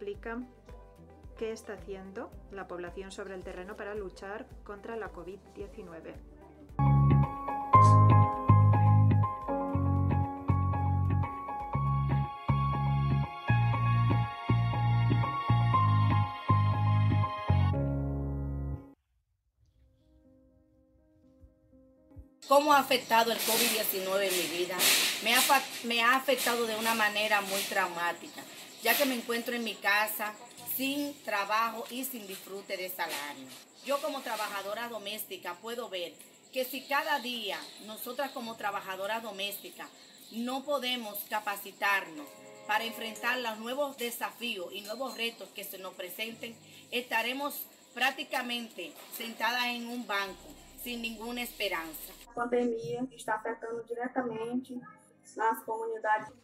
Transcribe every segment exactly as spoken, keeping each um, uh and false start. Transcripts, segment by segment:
explica qué está haciendo la población sobre el terreno para luchar contra la COVID diecinueve. ¿Cómo ha afectado el COVID diecinueve en mi vida? Me ha, me ha afectado de una manera muy traumática, ya que me encuentro en mi casa sin trabajo y sin disfrute de salario. Yo como trabajadora doméstica puedo ver que si cada día nosotras como trabajadoras domésticas no podemos capacitarnos para enfrentar los nuevos desafíos y nuevos retos que se nos presenten, estaremos prácticamente sentadas en un banco sin ninguna esperanza. A pandemia está afectando directamente las comunidades.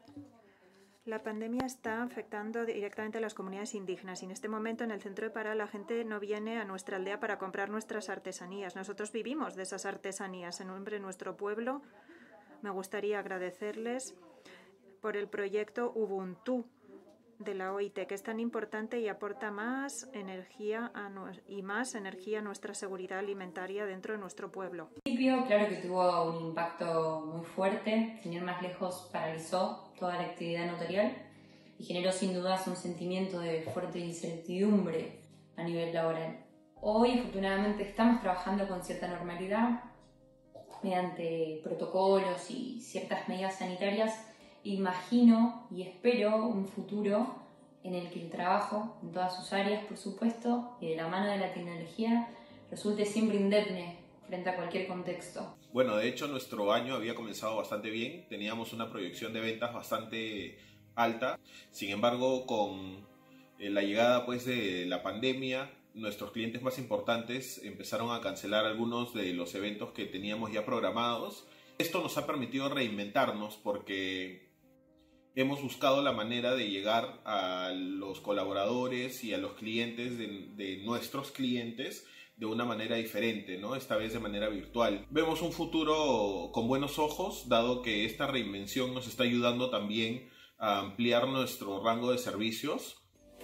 La pandemia está afectando directamente a las comunidades indígenas y en este momento en el Centro de Pará la gente no viene a nuestra aldea para comprar nuestras artesanías. Nosotros vivimos de esas artesanías. En nombre de nuestro pueblo me gustaría agradecerles por el proyecto Ubuntu de la O I T, que es tan importante y aporta más energía a no, y más energía a nuestra seguridad alimentaria dentro de nuestro pueblo. Claro que tuvo un impacto muy fuerte, sin ir más lejos paralizó toda la actividad notarial y generó sin dudas un sentimiento de fuerte incertidumbre a nivel laboral. Hoy afortunadamente estamos trabajando con cierta normalidad mediante protocolos y ciertas medidas sanitarias. Imagino y espero un futuro en el que el trabajo, en todas sus áreas, por supuesto, y de la mano de la tecnología, resulte siempre indemne frente a cualquier contexto. Bueno, de hecho nuestro año había comenzado bastante bien, teníamos una proyección de ventas bastante alta, sin embargo con la llegada pues de la pandemia, nuestros clientes más importantes empezaron a cancelar algunos de los eventos que teníamos ya programados. Esto nos ha permitido reinventarnos porque hemos buscado la manera de llegar a los colaboradores y a los clientes de, de nuestros clientes de una manera diferente, ¿no? Esta vez de manera virtual. Vemos un futuro con buenos ojos, dado que esta reinvención nos está ayudando también a ampliar nuestro rango de servicios.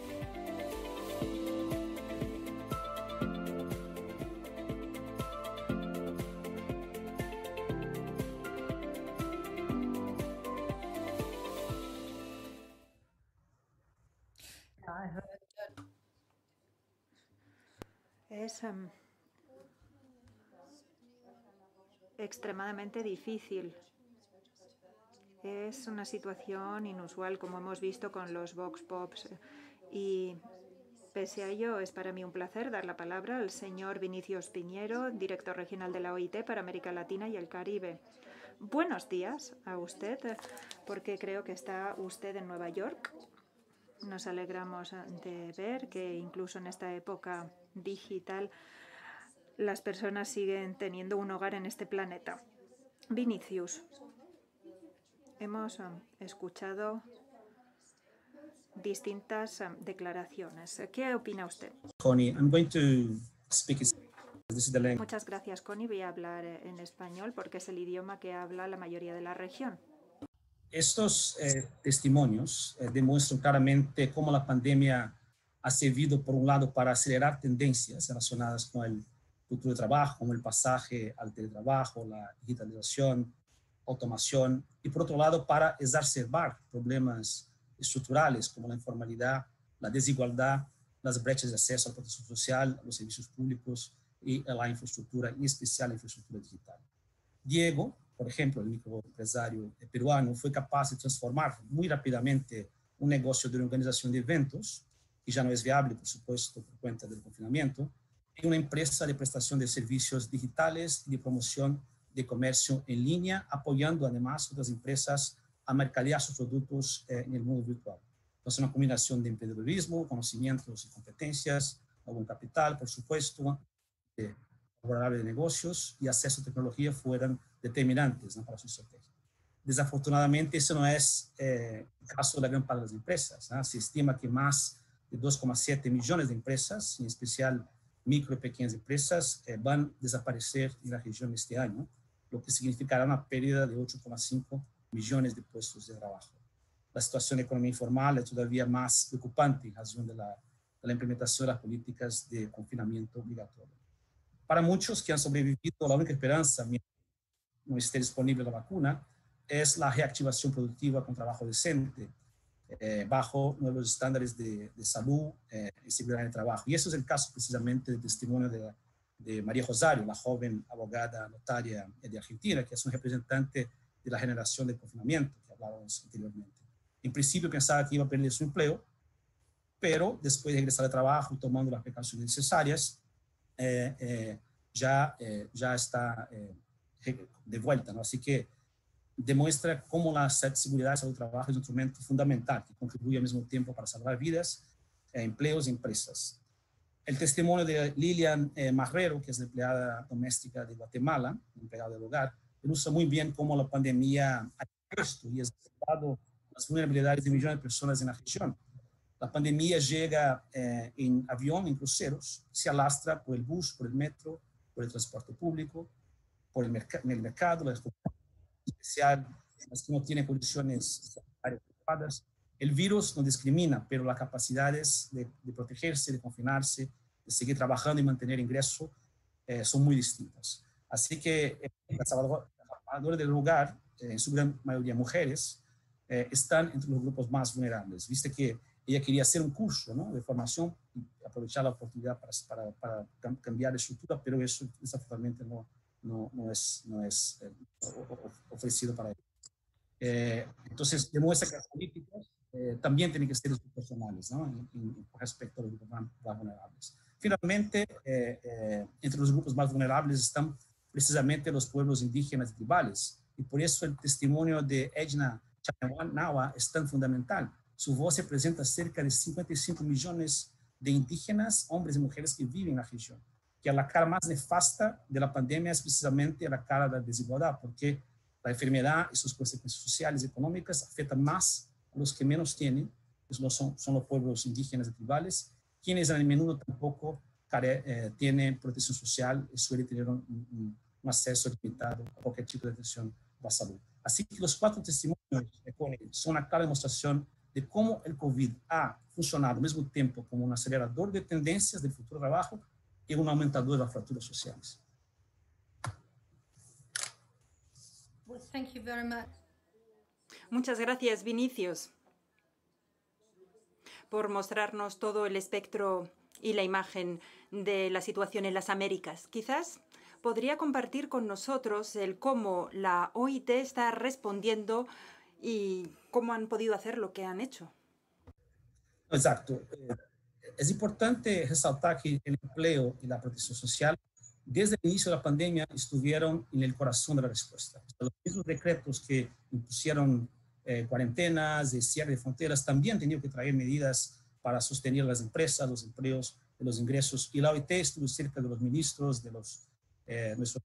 Es um, extremadamente difícil. Es una situación inusual, como hemos visto con los Vox Pops. Y pese a ello, es para mí un placer dar la palabra al señor Vinicius Piñero, director regional de la O I T para América Latina y el Caribe. Buenos días a usted, porque creo que está usted en Nueva York. Nos alegramos de ver que incluso en esta época digital las personas siguen teniendo un hogar en este planeta. Vinicius, hemos escuchado distintas declaraciones. ¿Qué opina usted? Connie, I'm going to speak. This is the language. Muchas gracias, Connie. Voy a hablar en español porque es el idioma que habla la mayoría de la región. Estos eh, testimonios eh, demuestran claramente cómo la pandemia ha servido, por un lado, para acelerar tendencias relacionadas con el futuro de trabajo, como el pasaje al teletrabajo, la digitalización, automación, y por otro lado, para exacerbar problemas estructurales como la informalidad, la desigualdad, las brechas de acceso a la protección social, a los servicios públicos y a la infraestructura, en especial la infraestructura digital. Diego, por ejemplo, el microempresario peruano, fue capaz de transformar muy rápidamente un negocio de organización de eventos, que ya no es viable, por supuesto, por cuenta del confinamiento, en una empresa de prestación de servicios digitales y de promoción de comercio en línea, apoyando además otras empresas a mercadear sus productos eh, en el mundo virtual. Entonces, una combinación de emprendedurismo, conocimientos y competencias, algún capital, por supuesto, de favorable de negocios y acceso a tecnología fueron determinantes, ¿no?, para su estrategia. Desafortunadamente, ese no es eh, el caso de la gran parte de las empresas, ¿no? Se estima que más de dos coma siete millones de empresas, en especial micro y pequeñas empresas, eh, van a desaparecer en la región este año, lo que significará una pérdida de ocho coma cinco millones de puestos de trabajo. la situación de economía informal es todavía más preocupante en razón de la, de la implementación de las políticas de confinamiento obligatorio. Para muchos que han sobrevivido, la única esperanza, mientras no esté disponible la vacuna, es la reactivación productiva con trabajo decente, eh, bajo nuevos estándares de, de salud eh, y seguridad en el trabajo. Y eso es el caso precisamente del testimonio de, la, de María Rosario, la joven abogada notaria de Argentina, que es un representante de la generación del confinamiento que hablábamos anteriormente. En principio pensaba que iba a perder su empleo, pero después de regresar al trabajo, tomando las precauciones necesarias, eh, eh, ya, eh, ya está eh, de vuelta, ¿no? Así que demuestra cómo la seguridad del trabajo es un instrumento fundamental que contribuye al mismo tiempo para salvar vidas, eh, empleos y empresas. El testimonio de Lilian eh, Marrero, que es la empleada doméstica de Guatemala, empleada del hogar, ilustra muy bien cómo la pandemia ha puesto y ha exacerbado las vulnerabilidades de millones de personas en la región. La pandemia llega eh, en avión, en cruceros, se alastra por el bus, por el metro, por el transporte público, por el, merc en el mercado, las especial, las que no tienen condiciones sanitarias adecuadas. El virus no discrimina, pero las capacidades de, de protegerse, de confinarse, de seguir trabajando y mantener ingreso eh, son muy distintas. Así que eh, las trabajadoras del hogar, eh, en su gran mayoría mujeres, eh, están entre los grupos más vulnerables. Viste que ella quería hacer un curso, ¿no?, de formación y aprovechar la oportunidad para, para, para cambiar de estructura, pero eso desafortunadamente no, no, no es, no es eh, ofrecido para ella. Eh, entonces, demuestra que las políticas eh, también tienen que ser personales, ¿no?, en, en, respecto a los grupos más, más vulnerables. Finalmente, eh, eh, entre los grupos más vulnerables están precisamente los pueblos indígenas y tribales, y por eso el testimonio de Edna Chanawa es tan fundamental. Su voz representa cerca de cincuenta y cinco millones de indígenas, hombres y mujeres que viven en la región, que la cara más nefasta de la pandemia es precisamente la cara de la desigualdad, porque la enfermedad y sus consecuencias sociales y económicas afectan más a los que menos tienen, que son, son los pueblos indígenas y tribales, quienes a menudo tampoco care, eh, tienen protección social y suelen tener un, un, un acceso limitado a cualquier tipo de atención a la salud. Así que los cuatro testimonios son una clara demostración de cómo el COVID ha funcionado al mismo tiempo como un acelerador de tendencias del futuro trabajo y un aumentador de las fracturas sociales. Well, thank you very much. Muchas gracias, Vinicius, por mostrarnos todo el espectro y la imagen de la situación en las Américas. Quizás podría compartir con nosotros el cómo la O I T está respondiendo y cómo han podido hacer lo que han hecho. Exacto. Es importante resaltar que el empleo y la protección social, desde el inicio de la pandemia, estuvieron en el corazón de la respuesta. Los mismos decretos que impusieron eh, cuarentenas, de cierre de fronteras, también tenían que traer medidas para sostener las empresas, los empleos, de los ingresos. Y la O I T estuvo cerca de los ministros, de los eh, nuestros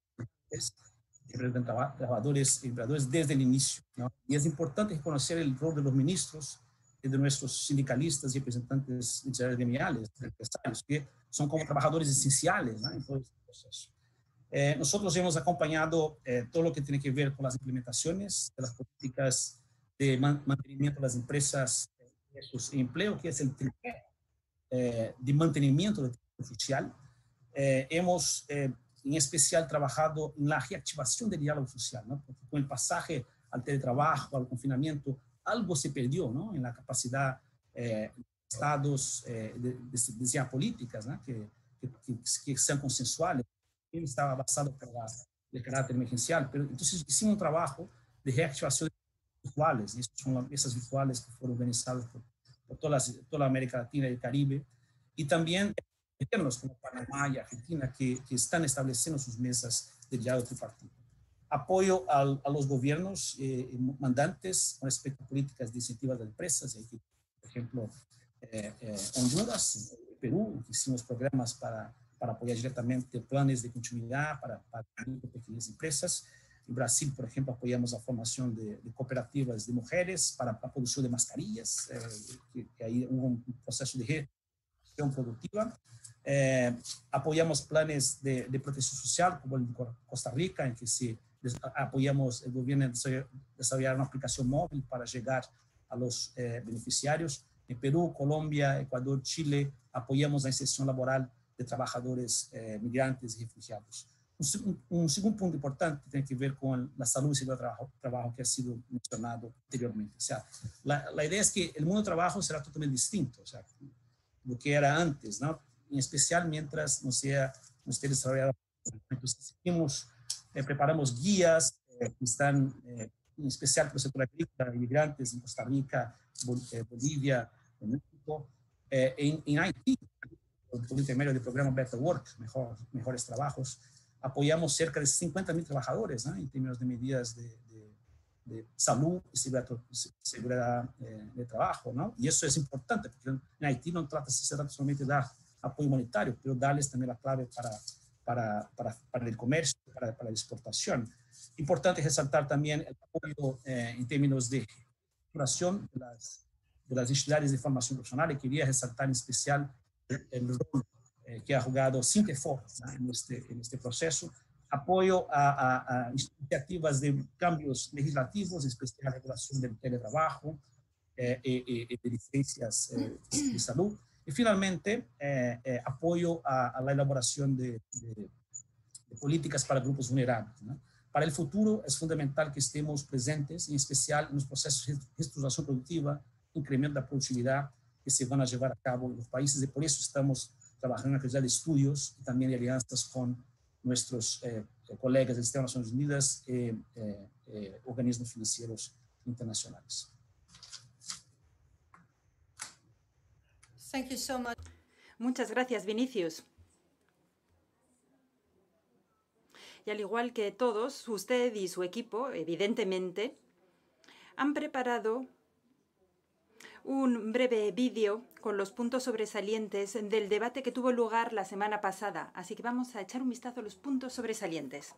trabajadores y empleadores desde el inicio, ¿no? Y es importante reconocer el rol de los ministros y de nuestros sindicalistas y representantes gremiales, empresarios, que son como trabajadores esenciales, ¿no?, en todo este proceso. Eh, nosotros hemos acompañado eh, todo lo que tiene que ver con las implementaciones de las políticas de man mantenimiento de las empresas de sus empleo, que es el tripé eh, de mantenimiento del trabajo social. Eh, hemos eh, en especial trabajado en la reactivación del diálogo social, ¿no?, porque con el pasaje al teletrabajo, al confinamiento, algo se perdió, ¿no?, en la capacidad eh, de estados eh, de, de, de diseñar políticas, ¿no?, que, que, que sean consensuales. Él estaba basado por la, el carácter emergencial, pero entonces hicimos un trabajo de reactivación virtuales, y son esas virtuales que fueron organizadas por, por toda, la, toda la América Latina y el Caribe, y también gobiernos como Panamá y Argentina que, que están estableciendo sus mesas de diálogo tripartito. Apoyo al, a los gobiernos eh, mandantes con respecto a políticas de incentivos de empresas, por ejemplo, eh, eh, Honduras, Perú, hicimos programas para, para apoyar directamente planes de continuidad para, para pequeñas empresas. En Brasil, por ejemplo, apoyamos la formación de, de cooperativas de mujeres para la producción de mascarillas, eh, que, que ahí hubo un proceso de gestión productiva. Eh, apoyamos planes de, de protección social, como el de Costa Rica, en que se apoyamos el gobierno a desarrollar una aplicación móvil para llegar a los eh, beneficiarios. En Perú, Colombia, Ecuador, Chile, apoyamos la inserción laboral de trabajadores eh, migrantes y refugiados. Un, un segundo punto importante tiene que ver con la salud y seguridad de trabajo, trabajo que ha sido mencionado anteriormente. O sea, la, la idea es que el mundo del trabajo será totalmente distinto, o sea, lo que era antes, ¿no? En especial mientras no sea, no esté desarrollado. Entonces, seguimos, eh, preparamos guías eh, que están, eh, en especial para el sector agrícola, inmigrantes en Costa Rica, Bol eh, Bolivia, en México, eh, en, en Haití, por intermedio del programa Better Work, mejor, mejores trabajos, apoyamos cerca de cincuenta mil trabajadores, ¿no? En términos de medidas de, de, de salud y seguridad, seguridad eh, de trabajo, ¿no? Y eso es importante, porque en Haití no trata se trata solamente de dar apoyo humanitario, pero darles también la clave para, para, para, para el comercio, para, para la exportación. Importante resaltar también el apoyo eh, en términos de estructuración de las, de las entidades de formación profesional, y quería resaltar en especial el, el rol eh, que ha jugado Sintefor, ¿no? en, este, en este proceso, apoyo a, a, a iniciativas de cambios legislativos, en especial la regulación del teletrabajo eh, y, y de licencias eh, de salud, y finalmente eh, eh, apoyo a, a la elaboración de, de, de políticas para grupos vulnerables, ¿no? Para el futuro es fundamental que estemos presentes, en especial en los procesos de reestructuración productiva, incremento de la productividad que se van a llevar a cabo en los países, y por eso estamos trabajando en la cantidad de estudios y también de alianzas con nuestros eh, colegas del Sistema de Naciones Unidas y eh, eh, organismos financieros internacionales. Thank you so much. Muchas gracias, Vinicius. Y al igual que todos, usted y su equipo, evidentemente, han preparado un breve vídeo con los puntos sobresalientes del debate que tuvo lugar la semana pasada. Así que vamos a echar un vistazo a los puntos sobresalientes.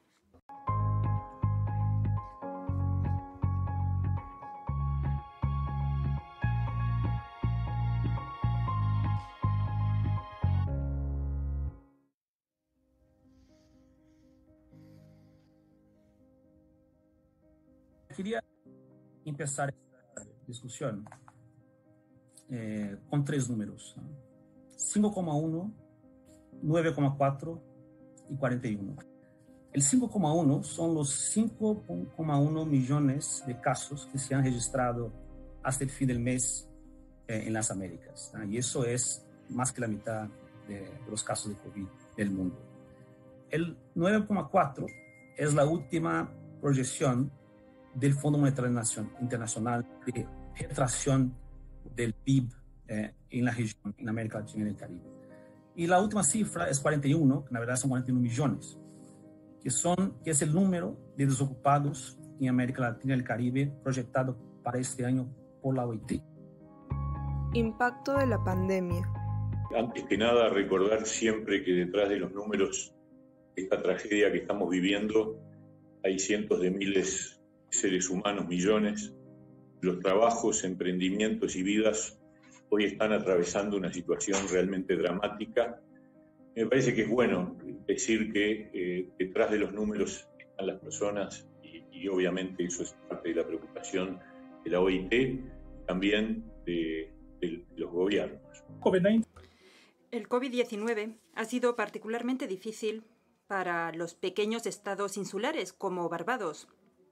Quería empezar esta discusión eh, con tres números, ¿no? cinco coma uno, nueve coma cuatro y cuarenta y uno. El cinco coma uno son los cinco coma uno millones de casos que se han registrado hasta el fin del mes eh, en las Américas, ¿no? Y eso es más que la mitad de, de los casos de COVID del mundo. El nueve coma cuatro es la última proyección del Fondo Monetario Internacional de retracción del P I B eh, en la región, en América Latina y el Caribe. Y la última cifra es cuarenta y uno, que en verdad son cuarenta y uno millones, que, son, que es el número de desocupados en América Latina y el Caribe proyectado para este año por la O I T. Impacto de la pandemia. Antes que nada, recordar siempre que detrás de los números de esta tragedia que estamos viviendo hay cientos de miles seres humanos, millones. Los trabajos, emprendimientos y vidas hoy están atravesando una situación realmente dramática. Me parece que es bueno decir que eh, detrás de los números están las personas y, y obviamente eso es parte de la preocupación de la O I T, también de, de los gobiernos. El COVID diecinueve ha sido particularmente difícil para los pequeños estados insulares como Barbados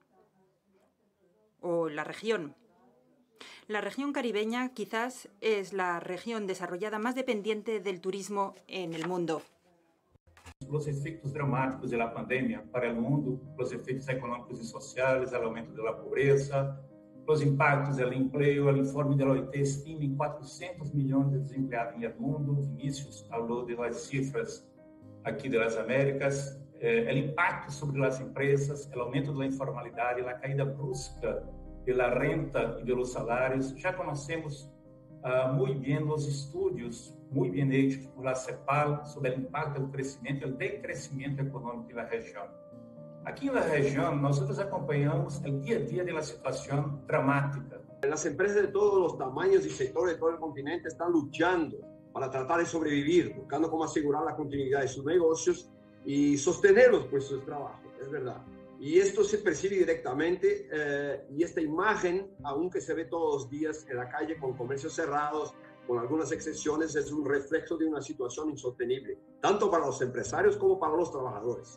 o la región. La región caribeña quizás es la región desarrollada más dependiente del turismo en el mundo. Los efectos dramáticos de la pandemia para el mundo, los efectos económicos y sociales, el aumento de la pobreza, los impactos del empleo. El informe de la O I T estima en cuatrocientos millones de desempleados en el mundo. Vinicius habló de las cifras aquí de las Américas. Eh, el impacto sobre las empresas, el aumento de la informalidad y la caída brusca de la renta y de los salarios. Ya conocemos uh, muy bien los estudios, muy bien hechos por la CEPAL sobre el impacto del crecimiento, el decrecimiento económico en la región. Aquí en la región nosotros acompañamos el día a día de la situación dramática. Las empresas de todos los tamaños y sectores de todo el continente están luchando para tratar de sobrevivir, buscando cómo asegurar la continuidad de sus negocios y sostener los puestos de trabajo, es verdad. Y esto se percibe directamente eh, y esta imagen, aunque se ve todos los días en la calle con comercios cerrados, con algunas excepciones, es un reflejo de una situación insostenible, tanto para los empresarios como para los trabajadores.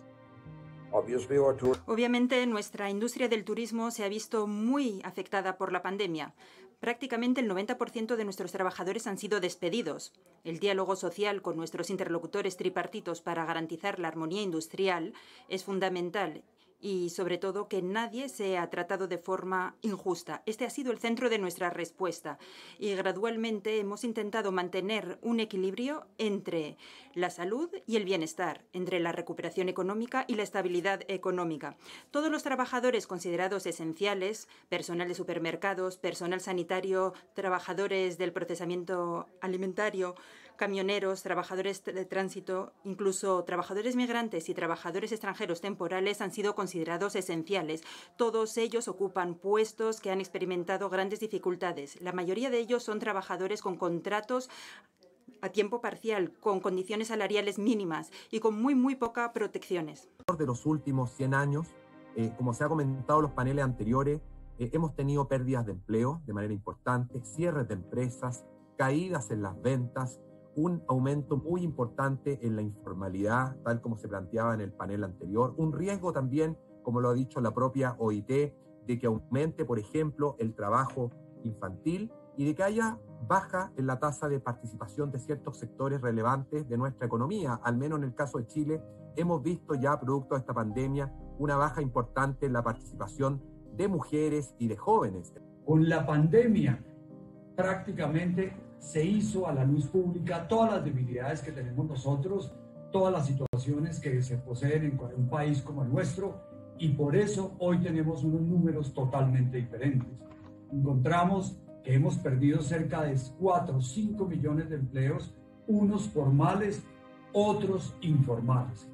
Obviamente, nuestra industria del turismo se ha visto muy afectada por la pandemia. Prácticamente el noventa por ciento de nuestros trabajadores han sido despedidos. El diálogo social con nuestros interlocutores tripartitos para garantizar la armonía industrial es fundamental y, sobre todo, que nadie sea tratado de forma injusta. Este ha sido el centro de nuestra respuesta y gradualmente hemos intentado mantener un equilibrio entre la salud y el bienestar, entre la recuperación económica y la estabilidad económica. Todos los trabajadores considerados esenciales, personal de supermercados, personal sanitario, trabajadores del procesamiento alimentario, camioneros, trabajadores de tránsito, incluso trabajadores migrantes y trabajadores extranjeros temporales han sido considerados esenciales. Todos ellos ocupan puestos que han experimentado grandes dificultades. La mayoría de ellos son trabajadores con contratos a tiempo parcial, con condiciones salariales mínimas y con muy, muy pocas protecciones. De los últimos cien años, eh, como se ha comentado en los paneles anteriores, eh, hemos tenido pérdidas de empleo de manera importante, cierres de empresas, caídas en las ventas, un aumento muy importante en la informalidad, tal como se planteaba en el panel anterior, un riesgo también, como lo ha dicho la propia O I T, de que aumente, por ejemplo, el trabajo infantil y de que haya baja en la tasa de participación de ciertos sectores relevantes de nuestra economía. Al menos en el caso de Chile, hemos visto ya, producto de esta pandemia, una baja importante en la participación de mujeres y de jóvenes. Con la pandemia, prácticamente se hizo a la luz pública todas las debilidades que tenemos nosotros, todas las situaciones que se poseen en un país como el nuestro, y por eso hoy tenemos unos números totalmente diferentes. Encontramos que hemos perdido cerca de cuatro o cinco millones de empleos, unos formales, otros informales.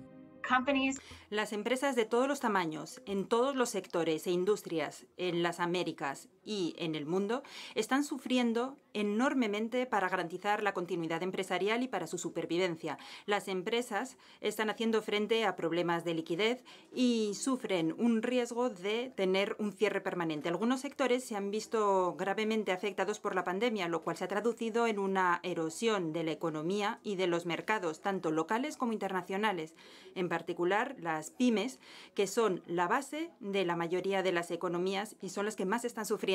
Las empresas de todos los tamaños, en todos los sectores e industrias, en las Américas y en el mundo, están sufriendo enormemente para garantizar la continuidad empresarial y para su supervivencia. Las empresas están haciendo frente a problemas de liquidez y sufren un riesgo de tener un cierre permanente. Algunos sectores se han visto gravemente afectados por la pandemia, lo cual se ha traducido en una erosión de la economía y de los mercados, tanto locales como internacionales. En particular, las pymes, que son la base de la mayoría de las economías y son las que más están sufriendo.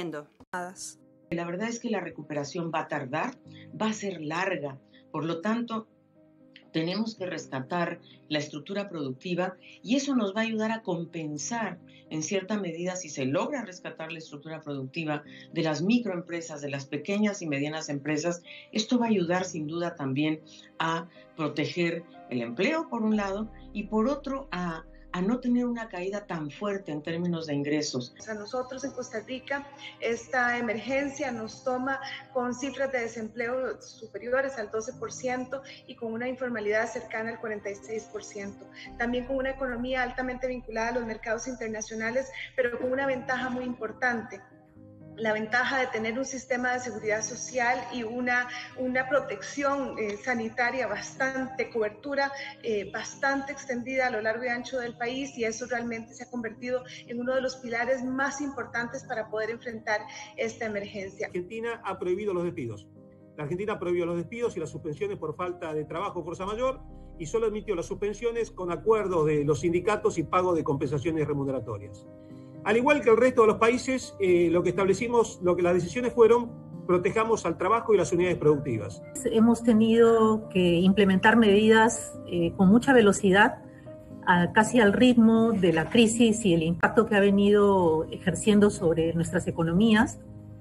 La verdad es que la recuperación va a tardar, va a ser larga, por lo tanto, tenemos que rescatar la estructura productiva y eso nos va a ayudar a compensar en cierta medida, si se logra rescatar la estructura productiva de las microempresas, de las pequeñas y medianas empresas. Esto va a ayudar sin duda también a proteger el empleo por un lado y por otro a a no tener una caída tan fuerte en términos de ingresos. A nosotros en Costa Rica esta emergencia nos toma con cifras de desempleo superiores al doce por ciento y con una informalidad cercana al cuarenta y seis por ciento. También con una economía altamente vinculada a los mercados internacionales, pero con una ventaja muy importante. La ventaja de tener un sistema de seguridad social y una, una protección eh, sanitaria bastante, cobertura eh, bastante extendida a lo largo y ancho del país, y eso realmente se ha convertido en uno de los pilares más importantes para poder enfrentar esta emergencia. Argentina ha prohibido los despidos. La Argentina ha prohibido los despidos y las suspensiones por falta de trabajo o fuerza mayor, y solo admitió las suspensiones con acuerdos de los sindicatos y pago de compensaciones remuneratorias. Al igual que el resto de los países, eh, lo que establecimos, lo que las decisiones fueron, protejamos al trabajo y las unidades productivas. Hemos tenido que implementar medidas eh, con mucha velocidad, a, casi al ritmo de la crisis y el impacto que ha venido ejerciendo sobre nuestras economías,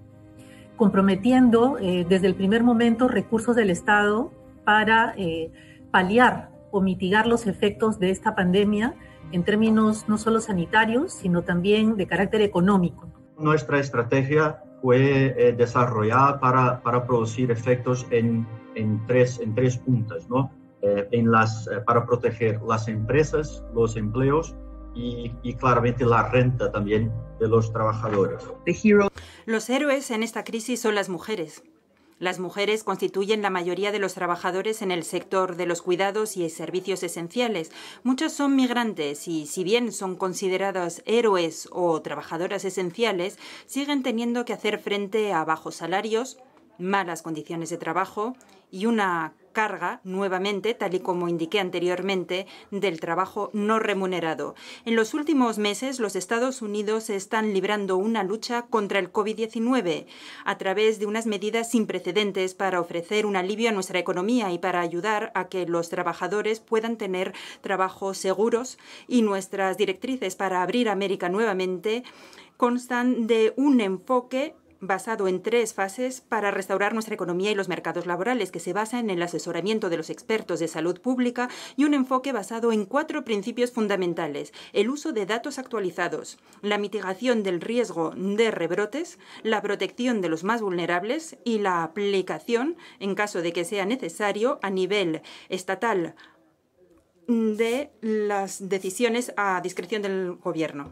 comprometiendo eh, desde el primer momento recursos del Estado para eh, paliar o mitigar los efectos de esta pandemia en términos no solo sanitarios, sino también de carácter económico. Nuestra estrategia fue eh, desarrollada para, para producir efectos en, en, tres, en tres puntas, ¿no? Eh, en las, eh, para proteger las empresas, los empleos y, y claramente la renta también de los trabajadores. Los héroes en esta crisis son las mujeres. Las mujeres constituyen la mayoría de los trabajadores en el sector de los cuidados y servicios esenciales. Muchos son migrantes y, si bien son consideradas héroes o trabajadoras esenciales, siguen teniendo que hacer frente a bajos salarios, malas condiciones de trabajo y una carga, nuevamente, tal y como indiqué anteriormente, del trabajo no remunerado. En los últimos meses, los Estados Unidos están librando una lucha contra el COVID diecinueve a través de unas medidas sin precedentes para ofrecer un alivio a nuestra economía y para ayudar a que los trabajadores puedan tener trabajos seguros, y nuestras directrices para abrir América nuevamente constan de un enfoque basado en tres fases para restaurar nuestra economía y los mercados laborales, que se basa en el asesoramiento de los expertos de salud pública, y un enfoque basado en cuatro principios fundamentales: el uso de datos actualizados, la mitigación del riesgo de rebrotes, la protección de los más vulnerables y la aplicación, en caso de que sea necesario, a nivel estatal de las decisiones a discreción del gobierno.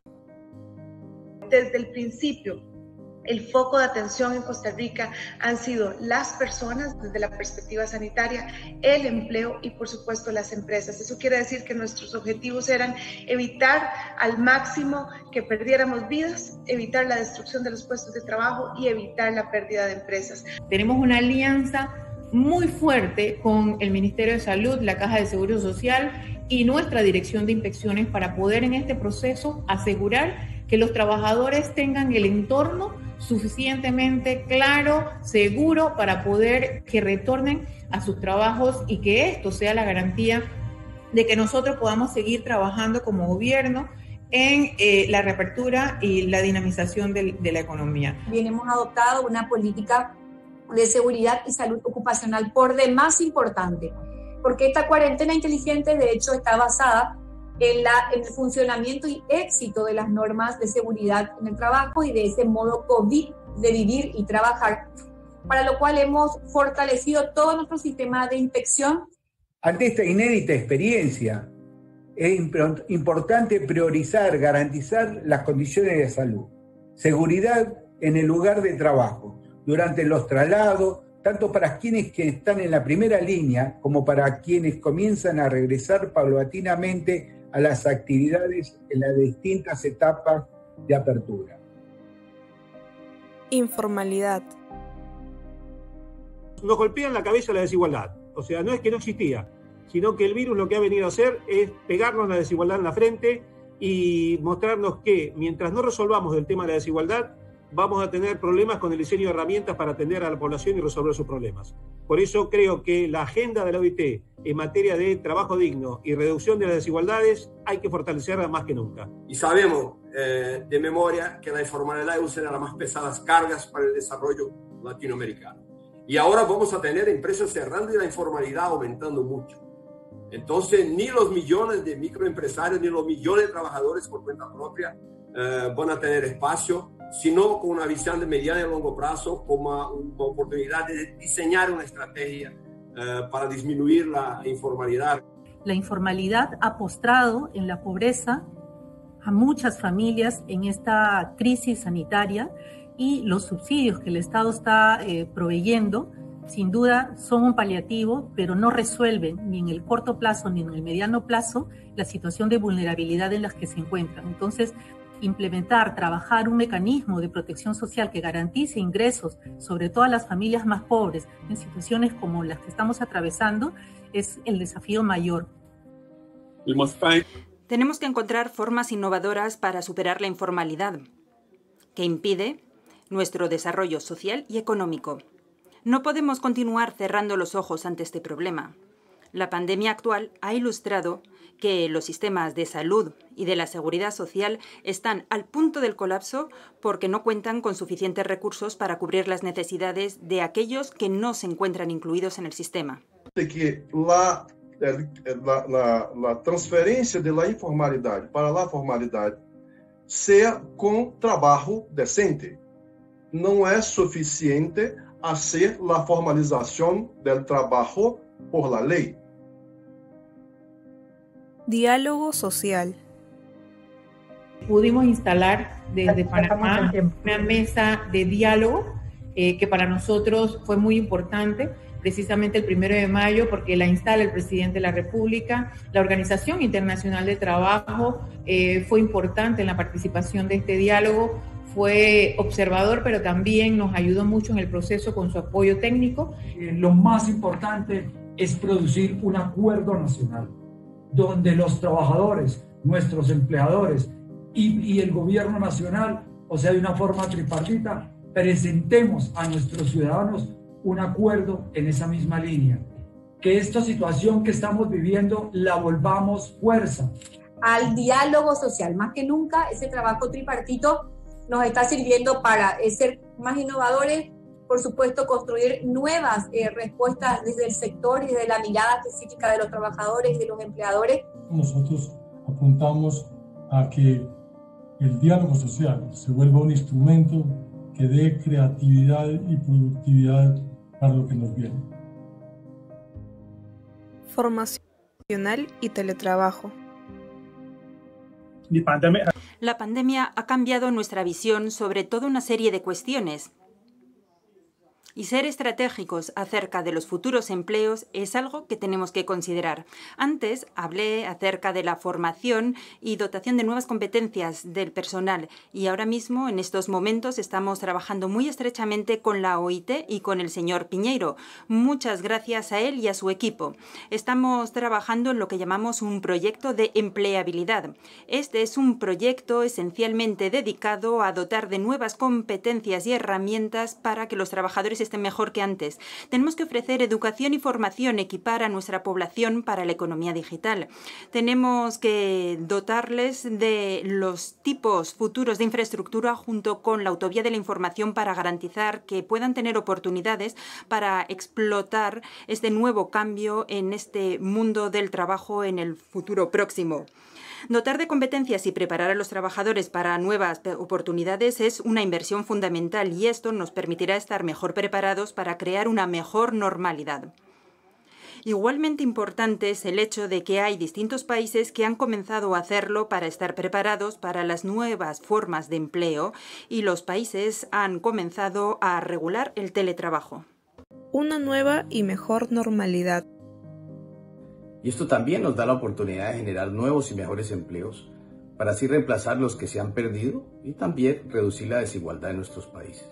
Desde el principio, el foco de atención en Costa Rica han sido las personas desde la perspectiva sanitaria, el empleo y, por supuesto, las empresas. Eso quiere decir que nuestros objetivos eran evitar al máximo que perdiéramos vidas, evitar la destrucción de los puestos de trabajo y evitar la pérdida de empresas. Tenemos una alianza muy fuerte con el Ministerio de Salud, la Caja de Seguro Social y nuestra Dirección de Inspecciones para poder en este proceso asegurar que los trabajadores tengan el entorno suficientemente claro, seguro, para poder que retornen a sus trabajos y que esto sea la garantía de que nosotros podamos seguir trabajando como gobierno en eh, la reapertura y la dinamización de, de la economía. Bien, hemos adoptado una política de seguridad y salud ocupacional por demás importante, porque esta cuarentena inteligente de hecho está basada En, la, en el funcionamiento y éxito de las normas de seguridad en el trabajo y de ese modo COVID de vivir y trabajar, para lo cual hemos fortalecido todo nuestro sistema de inspección. Ante esta inédita experiencia, es importante priorizar, garantizar las condiciones de salud, seguridad en el lugar de trabajo, durante los traslados, tanto para quienes que están en la primera línea como para quienes comienzan a regresar paulatinamente a las actividades en las distintas etapas de apertura. Informalidad. Nos golpean la cabeza la desigualdad. O sea, no es que no existía, sino que el virus lo que ha venido a hacer es pegarnos la desigualdad en la frente y mostrarnos que mientras no resolvamos el tema de la desigualdad, vamos a tener problemas con el diseño de herramientas para atender a la población y resolver sus problemas. Por eso creo que la agenda de la O I T en materia de trabajo digno y reducción de las desigualdades hay que fortalecerla más que nunca. Y sabemos eh, de memoria que la informalidad es una de las más pesadas cargas para el desarrollo latinoamericano. Y ahora vamos a tener empresas cerrando y la informalidad aumentando mucho. Entonces, ni los millones de microempresarios ni los millones de trabajadores por cuenta propia eh, van a tener espacio, sino con una visión de mediano y largo plazo, como una oportunidad de diseñar una estrategia eh, para disminuir la informalidad. La informalidad ha postrado en la pobreza a muchas familias en esta crisis sanitaria, y los subsidios que el Estado está eh, proveyendo, sin duda, son un paliativo, pero no resuelven ni en el corto plazo ni en el mediano plazo la situación de vulnerabilidad en la que se encuentran. Entonces, implementar, trabajar un mecanismo de protección social que garantice ingresos, sobre todo a las familias más pobres, en situaciones como las que estamos atravesando, es el desafío mayor. Tenemos que encontrar formas innovadoras para superar la informalidad, que impide nuestro desarrollo social y económico. No podemos continuar cerrando los ojos ante este problema. La pandemia actual ha ilustrado que los sistemas de salud y de la seguridad social están al punto del colapso porque no cuentan con suficientes recursos para cubrir las necesidades de aquellos que no se encuentran incluidos en el sistema. De que la, la, la, la transferencia de la informalidad para la formalidad sea con trabajo decente. No es suficiente hacer la formalización del trabajo por la ley. Diálogo social. Pudimos instalar desde Panamá una mesa de diálogo eh, que para nosotros fue muy importante, precisamente el primero de mayo, porque la instala el presidente de la República. La Organización Internacional de Trabajo eh, fue importante en la participación de este diálogo, fue observador, pero también nos ayudó mucho en el proceso con su apoyo técnico. Eh, lo más importante es producir un acuerdo nacional, donde los trabajadores, nuestros empleadores y, y el gobierno nacional, o sea, de una forma tripartita, presentemos a nuestros ciudadanos un acuerdo en esa misma línea. Que esta situación que estamos viviendo la volvamos fuerza. Al diálogo social, más que nunca, ese trabajo tripartito nos está sirviendo para eh, ser más innovadores, por supuesto, construir nuevas eh, respuestas desde el sector y desde la mirada específica de los trabajadores y de los empleadores. Nosotros apuntamos a que el diálogo social se vuelva un instrumento que dé creatividad y productividad para lo que nos viene. Formación profesional y teletrabajo. La pandemia ha cambiado nuestra visión sobre toda una serie de cuestiones. Y ser estratégicos acerca de los futuros empleos es algo que tenemos que considerar. Antes hablé acerca de la formación y dotación de nuevas competencias del personal y ahora mismo, en estos momentos, estamos trabajando muy estrechamente con la O I T y con el señor Piñeiro. Muchas gracias a él y a su equipo. Estamos trabajando en lo que llamamos un proyecto de empleabilidad. Este es un proyecto esencialmente dedicado a dotar de nuevas competencias y herramientas para que los trabajadores estén mejor que antes. Tenemos que ofrecer educación y formación, equipar a nuestra población para la economía digital. Tenemos que dotarles de los tipos futuros de infraestructura junto con la autovía de la información para garantizar que puedan tener oportunidades para explotar este nuevo cambio en este mundo del trabajo en el futuro próximo. Dotar de competencias y preparar a los trabajadores para nuevas oportunidades es una inversión fundamental y esto nos permitirá estar mejor preparados para crear una mejor normalidad. Igualmente importante es el hecho de que hay distintos países que han comenzado a hacerlo para estar preparados para las nuevas formas de empleo y los países han comenzado a regular el teletrabajo. Una nueva y mejor normalidad. Y esto también nos da la oportunidad de generar nuevos y mejores empleos para así reemplazar los que se han perdido y también reducir la desigualdad en nuestros países.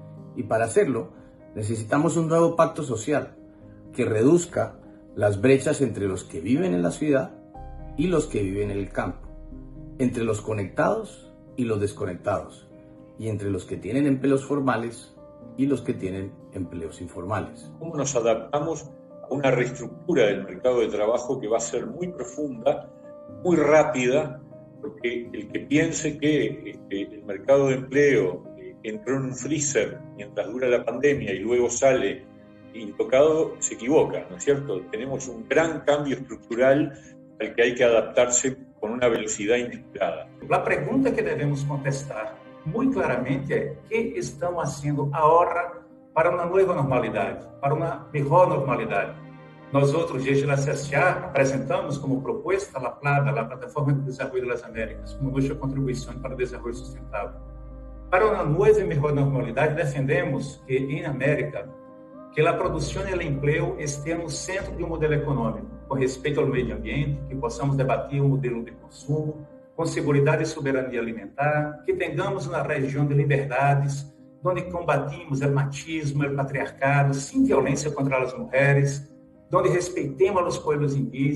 Y para hacerlo necesitamos un nuevo pacto social que reduzca las brechas entre los que viven en la ciudad y los que viven en el campo, entre los conectados y los desconectados, y entre los que tienen empleos formales y los que tienen empleos informales. ¿Cómo nos adaptamos a una reestructura del mercado de trabajo que va a ser muy profunda, muy rápida? Porque el que piense que este, el mercado de empleo eh, entró en un freezer mientras dura la pandemia y luego sale intocado, se equivoca, ¿no es cierto? Tenemos un gran cambio estructural al que hay que adaptarse con una velocidad inesperada. La pregunta que debemos contestar muy claramente es ¿qué estamos haciendo ahora para una nueva normalidad, para una mejor normalidad? Nosotros, desde la C S A, apresentamos como propuesta la PLADA, la Plataforma de Desarrollo de las Américas, como nuestra contribución para el desarrollo sustentable. Para una nueva y mejor normalidad, defendemos que en América, que a produção e o emprego estejam no centro de um modelo econômico, com respeito ao meio ambiente, que possamos debater um modelo de consumo, com segurança e soberania alimentar, que tenhamos uma região de liberdades, onde combatimos o machismo, o patriarcado, sem violência contra as mulheres, onde respeitemos os povos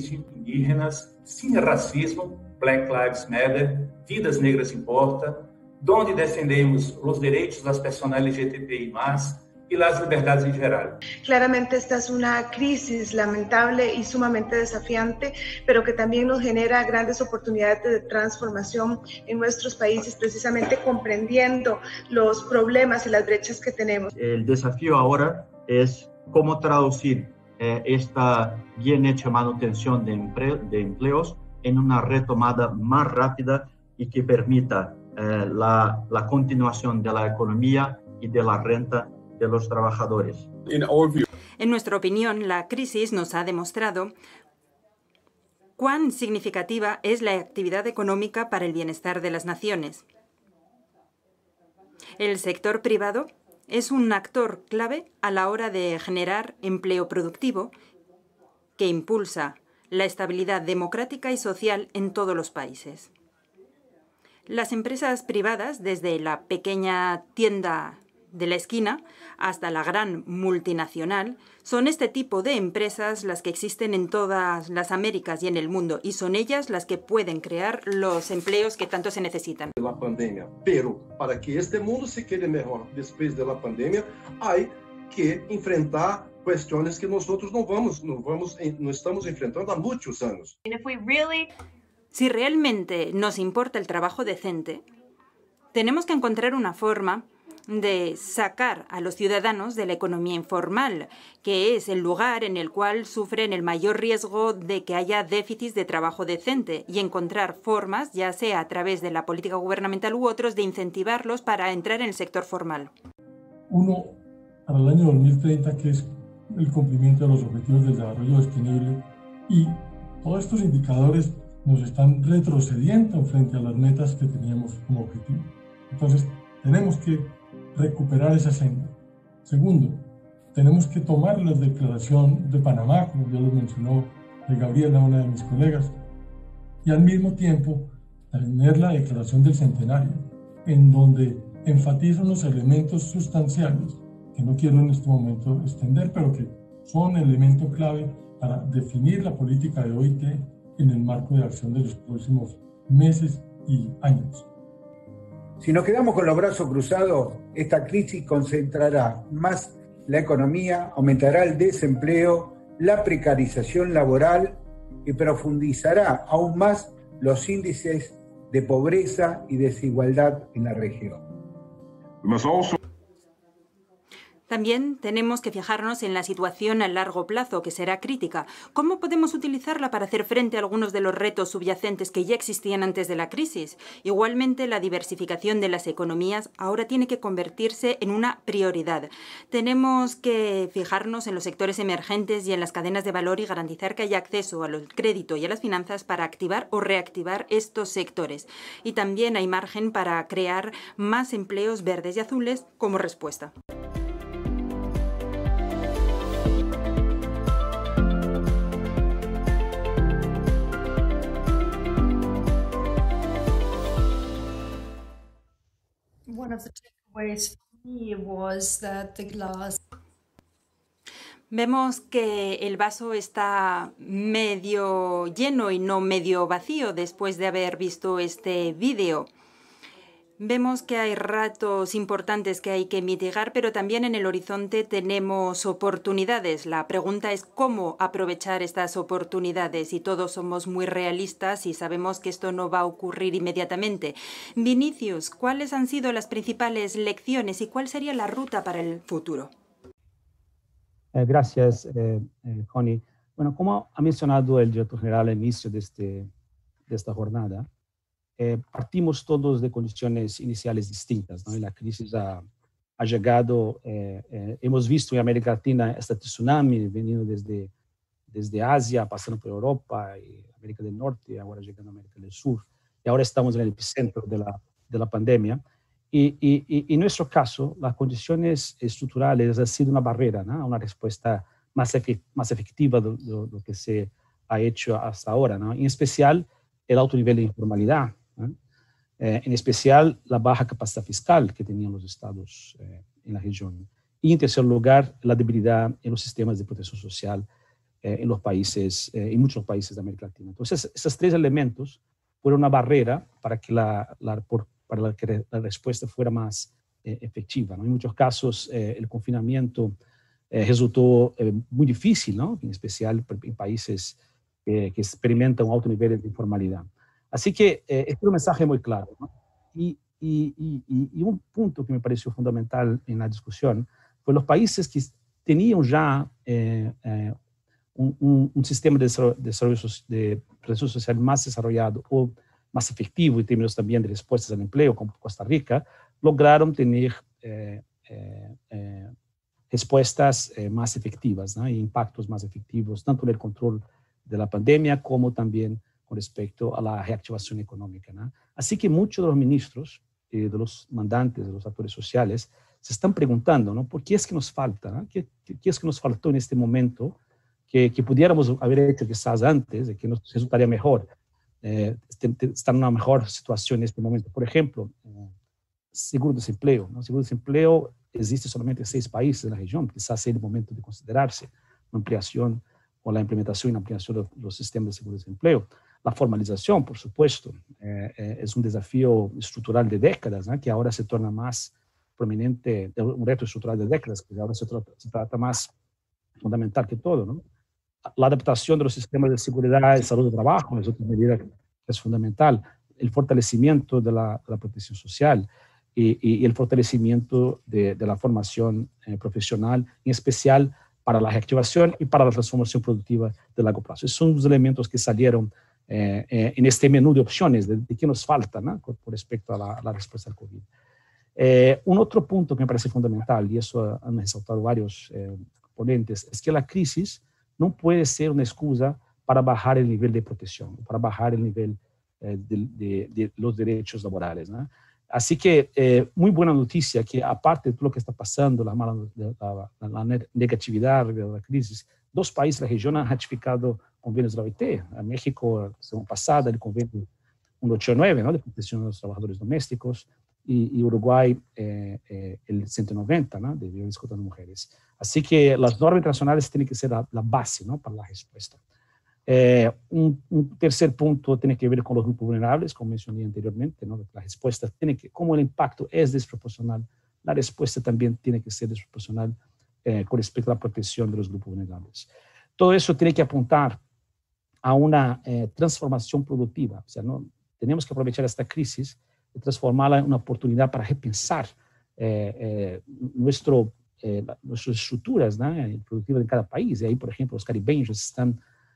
indígenas, sem racismo, Black Lives Matter, vidas negras importam, onde defendemos os direitos das pessoas L G B T I mais, y las libertades en general. Claramente esta es una crisis lamentable y sumamente desafiante, pero que también nos genera grandes oportunidades de transformación en nuestros países, precisamente comprendiendo los problemas y las brechas que tenemos. El desafío ahora es cómo traducir eh, esta bien hecha manutención de, empleo, de empleos en una retomada más rápida y que permita eh, la, la continuación de la economía y de la renta de los trabajadores. En nuestra opinión, la crisis nos ha demostrado cuán significativa es la actividad económica para el bienestar de las naciones. El sector privado es un actor clave a la hora de generar empleo productivo que impulsa la estabilidad democrática y social en todos los países. Las empresas privadas, desde la pequeña tienda de la esquina hasta la gran multinacional, son este tipo de empresas las que existen en todas las Américas y en el mundo, y son ellas las que pueden crear los empleos que tanto se necesitan. La pandemia, pero para que este mundo se quede mejor después de la pandemia, hay que enfrentar cuestiones que nosotros no vamos, no vamos, no estamos enfrentando há muchos años. Si realmente nos importa el trabajo decente, tenemos que encontrar una forma de sacar a los ciudadanos de la economía informal, que es el lugar en el cual sufren el mayor riesgo de que haya déficits de trabajo decente, y encontrar formas, ya sea a través de la política gubernamental u otros, de incentivarlos para entrar en el sector formal. Uno, para el año dos mil treinta, que es el cumplimiento de los Objetivos del Desarrollo Sostenible, y todos estos indicadores nos están retrocediendo frente a las metas que teníamos como objetivo. Entonces, tenemos que recuperar esa senda. Segundo, tenemos que tomar la declaración de Panamá, como ya lo mencionó Gabriela, una de mis colegas, y al mismo tiempo tener la declaración del centenario, en donde enfatiza unos elementos sustanciales que no quiero en este momento extender, pero que son elementos clave para definir la política de O I T en el marco de acción de los próximos meses y años. Si nos quedamos con los brazos cruzados, esta crisis concentrará más la economía, aumentará el desempleo, la precarización laboral y profundizará aún más los índices de pobreza y desigualdad en la región. También tenemos que fijarnos en la situación a largo plazo, que será crítica. ¿Cómo podemos utilizarla para hacer frente a algunos de los retos subyacentes que ya existían antes de la crisis? Igualmente, la diversificación de las economías ahora tiene que convertirse en una prioridad. Tenemos que fijarnos en los sectores emergentes y en las cadenas de valor y garantizar que haya acceso al crédito y a las finanzas para activar o reactivar estos sectores. Y también hay margen para crear más empleos verdes y azules como respuesta. One of the takeaways for me was that the glass. Vemos que el vaso está medio lleno y no medio vacío después de haber visto este vídeo. Vemos que hay retos importantes que hay que mitigar, pero también en el horizonte tenemos oportunidades. La pregunta es cómo aprovechar estas oportunidades, y todos somos muy realistas y sabemos que esto no va a ocurrir inmediatamente. Vinicius, ¿cuáles han sido las principales lecciones y cuál sería la ruta para el futuro? Eh, gracias, eh, eh, Connie. Bueno, como ha mencionado el director general al inicio de, este, de esta jornada, Eh, partimos todos de condiciones iniciales distintas, ¿no? Y la crisis ha, ha llegado, eh, eh, hemos visto en América Latina este tsunami venido desde, desde Asia, pasando por Europa y América del Norte, y ahora llegando a América del Sur. Y ahora estamos en el epicentro de la, de la pandemia. Y, y, y en nuestro caso, las condiciones estructurales han sido una barrera, ¿no? Una respuesta más, efect, más efectiva de, de, de lo que se ha hecho hasta ahora, ¿no? En especial, el alto nivel de informalidad, Eh, en especial la baja capacidad fiscal que tenían los estados eh, en la región. Y en tercer lugar, la debilidad en los sistemas de protección social eh, en los países, eh, en muchos países de América Latina. Entonces, esos tres elementos fueron una barrera para que la, la, por, para la, que la respuesta fuera más eh, efectiva, ¿no? En muchos casos, eh, el confinamiento eh, resultó eh, muy difícil, ¿no? En especial en países eh, que experimentan un alto nivel de informalidad. Así que eh, este es un mensaje muy claro, ¿no? Y, y, y, y un punto que me pareció fundamental en la discusión fue los países que tenían ya eh, eh, un, un, un sistema de desarrollo de protección social más desarrollado o más efectivo en términos también de respuestas al empleo, como Costa Rica, lograron tener eh, eh, eh, respuestas eh, más efectivas, ¿no? Y impactos más efectivos, tanto en el control de la pandemia como también con respecto a la reactivación económica, ¿no? Así que muchos de los ministros, eh, de los mandantes, de los actores sociales, se están preguntando, ¿no? ¿Por qué es que nos falta? ¿no? ¿Qué, qué es que nos faltó en este momento que, que pudiéramos haber hecho quizás antes, de que nos resultaría mejor? Eh, estar en una mejor situación en este momento. Por ejemplo, eh, seguro-desempleo. ¿no? Seguro-desempleo existe solamente en seis países en la región. Quizás sea el momento de considerarse una ampliación o la implementación y ampliación de los sistemas de seguro-desempleo. La formalización, por supuesto, eh, eh, es un desafío estructural de décadas, ¿no? que ahora se torna más prominente, un reto estructural de décadas, que ahora se trata, se trata más fundamental que todo, ¿no? La adaptación de los sistemas de seguridad y salud de trabajo es otra medida que es fundamental. El fortalecimiento de la, de la protección social y, y, y el fortalecimiento de, de la formación eh, profesional, en especial para la reactivación y para la transformación productiva de largo plazo. Esos son los elementos que salieron eh, eh, en este menú de opciones de, de qué nos falta, ¿no? con, con respecto a la, a la respuesta al COVID. Eh, un otro punto que me parece fundamental, y eso han resaltado varios eh, ponentes, es que la crisis no puede ser una excusa para bajar el nivel de protección, para bajar el nivel eh, de, de, de los derechos laborales, ¿no? Así que, eh, muy buena noticia que, aparte de todo lo que está pasando, la, mala, la, la, la negatividad de la crisis, dos países de la región han ratificado convenios de la O I T. A México, la semana pasada, el convenio ciento ochenta y nueve, ¿no? de protección de los trabajadores domésticos, y, y Uruguay eh, eh, el ciento noventa, ¿no? de violencia contra las mujeres. Así que las normas internacionales tienen que ser la, la base, ¿no? para la respuesta. Eh, un, un tercer punto tiene que ver con los grupos vulnerables, como mencioné anteriormente, ¿no? La respuesta tiene que, como el impacto es desproporcional, la respuesta también tiene que ser desproporcional eh, con respecto a la protección de los grupos vulnerables. Todo eso tiene que apuntar a una eh, transformación productiva. O sea, ¿no? tenemos que aprovechar esta crisis y transformarla en una oportunidad para repensar eh, eh, nuestro, eh, nuestras estructuras, ¿no? productivas en cada país. Y ahí, por ejemplo, los caribeños están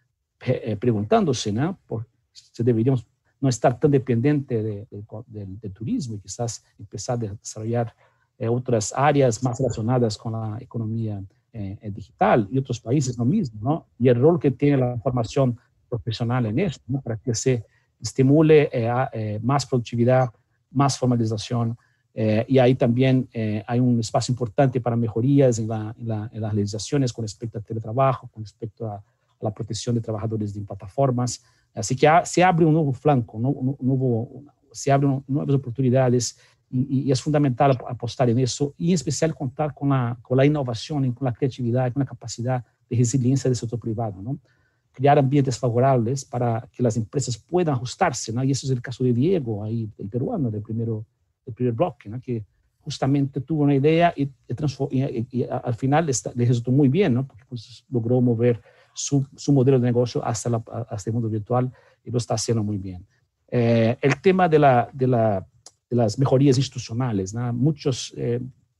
eh, preguntándose, ¿no? por si deberíamos no estar tan dependientes de, de, de, del turismo y quizás empezar a desarrollar eh, otras áreas más relacionadas con la economía eh, digital, y otros países lo mismo, ¿no? Y el rol que tiene la formación profesional en esto, ¿no? para que se estimule eh, a, eh, más productividad, más formalización, eh, y ahí también eh, hay un espacio importante para mejorías en, la, en, la, en las legislaciones con respecto al teletrabajo, con respecto a, a la protección de trabajadores en plataformas. Así que ha, se abre un nuevo flanco, ¿no? un, un nuevo, se abren nuevas oportunidades, y, y es fundamental apostar en eso, y en especial contar con la, con la innovación, con la creatividad, con la capacidad de resiliencia del sector privado, ¿no? Crear ambientes favorables para que las empresas puedan ajustarse, ¿no? Y ese es el caso de Diego, ahí, el peruano, del, primero, del primer bloque, ¿no? Que justamente tuvo una idea y, y, y, y al final está, le resultó muy bien, ¿no? Porque pues, logró mover su, su modelo de negocio hasta, la, hasta el mundo virtual, y lo está haciendo muy bien. Eh, el tema de, la, de, la, de las mejorías institucionales, ¿no? Muchos eh,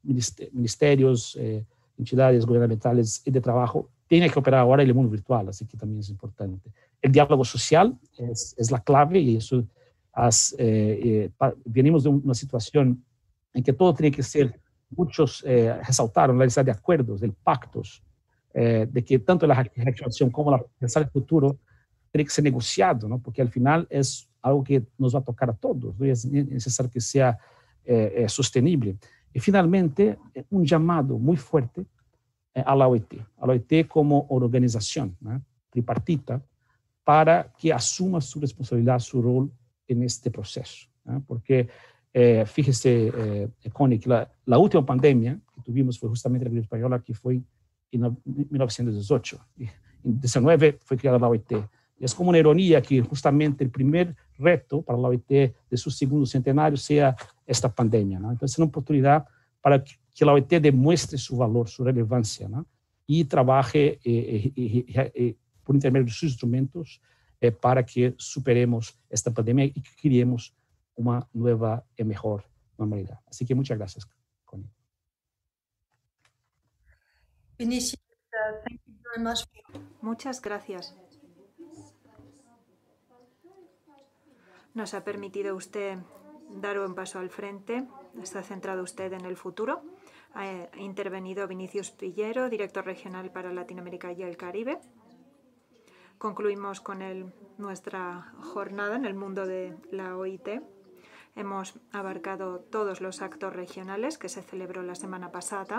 ministerios, eh, entidades gubernamentales y de trabajo tiene que operar ahora en el mundo virtual, así que también es importante. El diálogo social es, es la clave, y eso has, eh, eh, venimos de una situación en que todo tiene que ser, muchos eh, resaltaron la necesidad de acuerdos, de pactos, eh, de que tanto la reactivación como la pensar el futuro tiene que ser negociado, ¿no? Porque al final es algo que nos va a tocar a todos, ¿no? Y es necesario que sea eh, eh, sostenible. Y finalmente, un llamado muy fuerte a la O I T, a la O I T como organización, ¿no? tripartita, para que asuma su responsabilidad, su rol en este proceso, ¿no? Porque eh, fíjese, eh, Connie, que la, la última pandemia que tuvimos fue justamente la gripe española, que fue en mil novecientos dieciocho, y en diecinueve fue creada la O I T. Y es como una ironía que justamente el primer reto para la O I T de su segundo centenario sea esta pandemia, ¿no? Entonces es una oportunidad para que que la O I T demuestre su valor, su relevancia, ¿no? Y trabaje eh, eh, eh, eh, por intermedio de sus instrumentos eh, para que superemos esta pandemia y que creemos una nueva y mejor normalidad. Así que muchas gracias, Connie. Vinicius, uh, thank you very much. Muchas gracias. Nos ha permitido usted dar un paso al frente. Está centrado usted en el futuro. Ha intervenido Vinicius Pillero, director regional para Latinoamérica y el Caribe. Concluimos con el, nuestra jornada en el mundo de la O I T. Hemos abarcado todos los actos regionales que se celebró la semana pasada.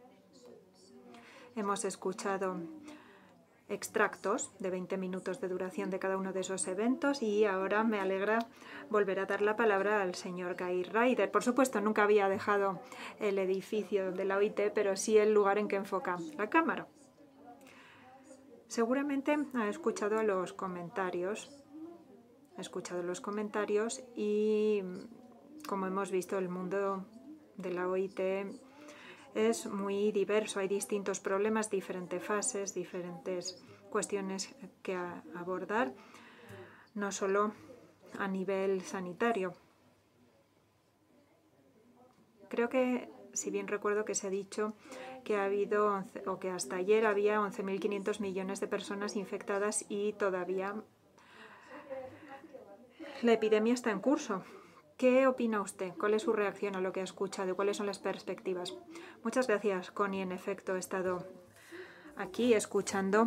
Hemos escuchado extractos de veinte minutos de duración de cada uno de esos eventos y ahora me alegra volver a dar la palabra al señor Guy Ryder. Por supuesto, nunca había dejado el edificio de la O I T, pero sí el lugar en que enfoca la cámara. Seguramente ha escuchado los comentarios, ha escuchado los comentarios y, como hemos visto, el mundo de la O I T es muy diverso. Hay distintos problemas, diferentes fases, diferentes cuestiones que abordar, no solo a nivel sanitario. Creo que, si bien recuerdo que se ha dicho que ha habido, o que hasta ayer había once mil quinientos millones de personas infectadas y todavía la epidemia está en curso. ¿Qué opina usted? ¿Cuál es su reacción a lo que ha escuchado? ¿Cuáles son las perspectivas? Muchas gracias, Connie. En efecto, he estado aquí escuchando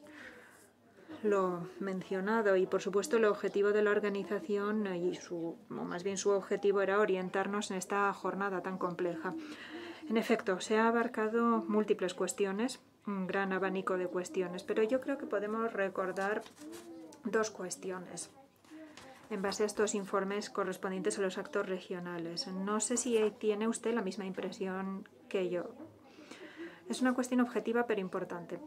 lo mencionado y, por supuesto, el objetivo de la organización y su, o más bien su objetivo era orientarnos en esta jornada tan compleja. En efecto, se ha abarcado múltiples cuestiones, un gran abanico de cuestiones, pero yo creo que podemos recordar dos cuestiones en base a estos informes correspondientes a los actos regionales. No sé si tiene usted la misma impresión que yo. Es una cuestión objetiva pero importante.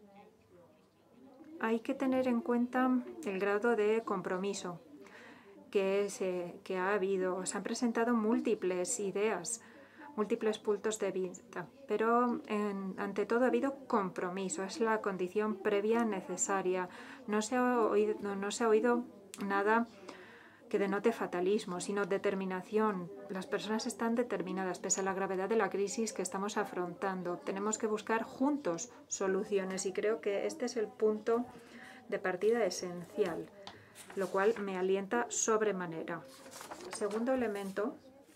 Hay que tener en cuenta el grado de compromiso que, se, que ha habido. Se han presentado múltiples ideas, múltiples puntos de vista, pero en, ante todo ha habido compromiso. Es la condición previa necesaria. No se ha oído, no, no se ha oído nada que denote fatalismo, sino determinación. Las personas están determinadas pese a la gravedad de la crisis que estamos afrontando. Tenemos que buscar juntos soluciones y creo que este es el punto de partida esencial, lo cual me alienta sobremanera. Segundo elemento,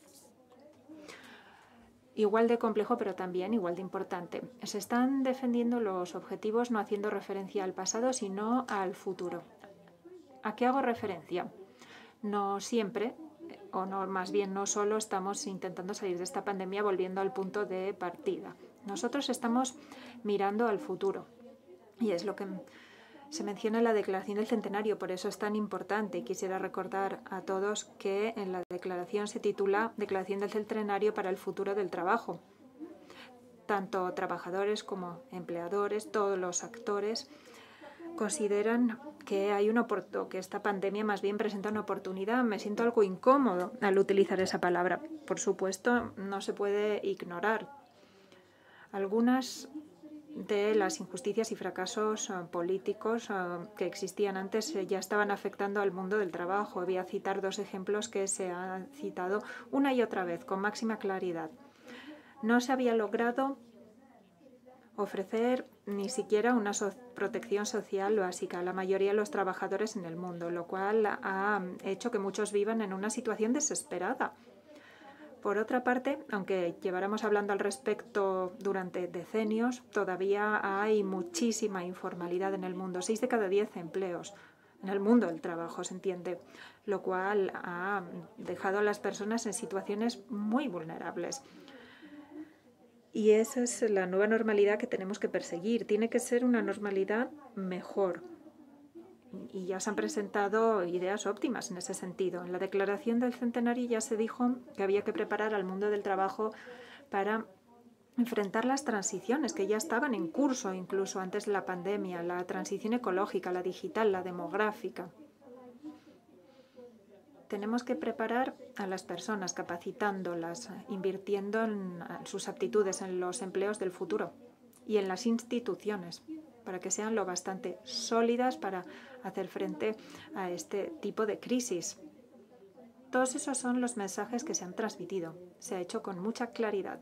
igual de complejo pero también igual de importante. Se están defendiendo los objetivos no haciendo referencia al pasado, sino al futuro. ¿A qué hago referencia? No siempre, o no, más bien no solo estamos intentando salir de esta pandemia volviendo al punto de partida. Nosotros estamos mirando al futuro y es lo que se menciona en la Declaración del Centenario, por eso es tan importante. Quisiera recordar a todos que en la declaración se titula Declaración del Centenario para el futuro del trabajo. Tanto trabajadores como empleadores, todos los actores consideran que hay una que esta pandemia más bien presenta una oportunidad. Me siento algo incómodo al utilizar esa palabra. Por supuesto, no se puede ignorar. Algunas de las injusticias y fracasos uh, políticos uh, que existían antes uh, ya estaban afectando al mundo del trabajo. Voy a citar dos ejemplos que se han citado una y otra vez con máxima claridad. No se había logrado ofrecer ni siquiera una so protección social básica a la mayoría de los trabajadores en el mundo, lo cual ha hecho que muchos vivan en una situación desesperada. Por otra parte, aunque lleváramos hablando al respecto durante decenios, todavía hay muchísima informalidad en el mundo, seis de cada diez empleos en el mundo del trabajo, se entiende, lo cual ha dejado a las personas en situaciones muy vulnerables. Y esa es la nueva normalidad que tenemos que perseguir. Tiene que ser una normalidad mejor. Y ya se han presentado ideas óptimas en ese sentido. En la Declaración del Centenario ya se dijo que había que preparar al mundo del trabajo para enfrentar las transiciones que ya estaban en curso incluso antes de la pandemia, la transición ecológica, la digital, la demográfica. Tenemos que preparar a las personas, capacitándolas, invirtiendo en sus aptitudes en los empleos del futuro y en las instituciones, para que sean lo bastante sólidas para hacer frente a este tipo de crisis. Todos esos son los mensajes que se han transmitido. Se ha hecho con mucha claridad.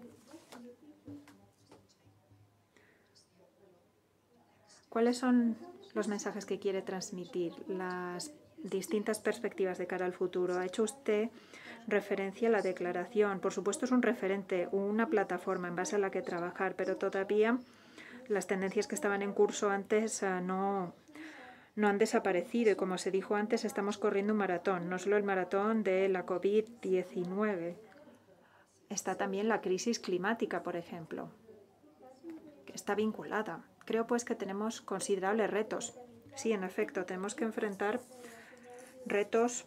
¿Cuáles son los mensajes que quiere transmitir? Las distintas perspectivas de cara al futuro. Ha hecho usted referencia a la declaración. Por supuesto, es un referente, una plataforma en base a la que trabajar, pero todavía las tendencias que estaban en curso antes uh, no, no han desaparecido y, como se dijo antes, estamos corriendo un maratón, no solo el maratón de la COVID diecinueve. Está también la crisis climática, por ejemplo, que está vinculada. Creo pues que tenemos considerables retos. Sí, en efecto, tenemos que enfrentar retos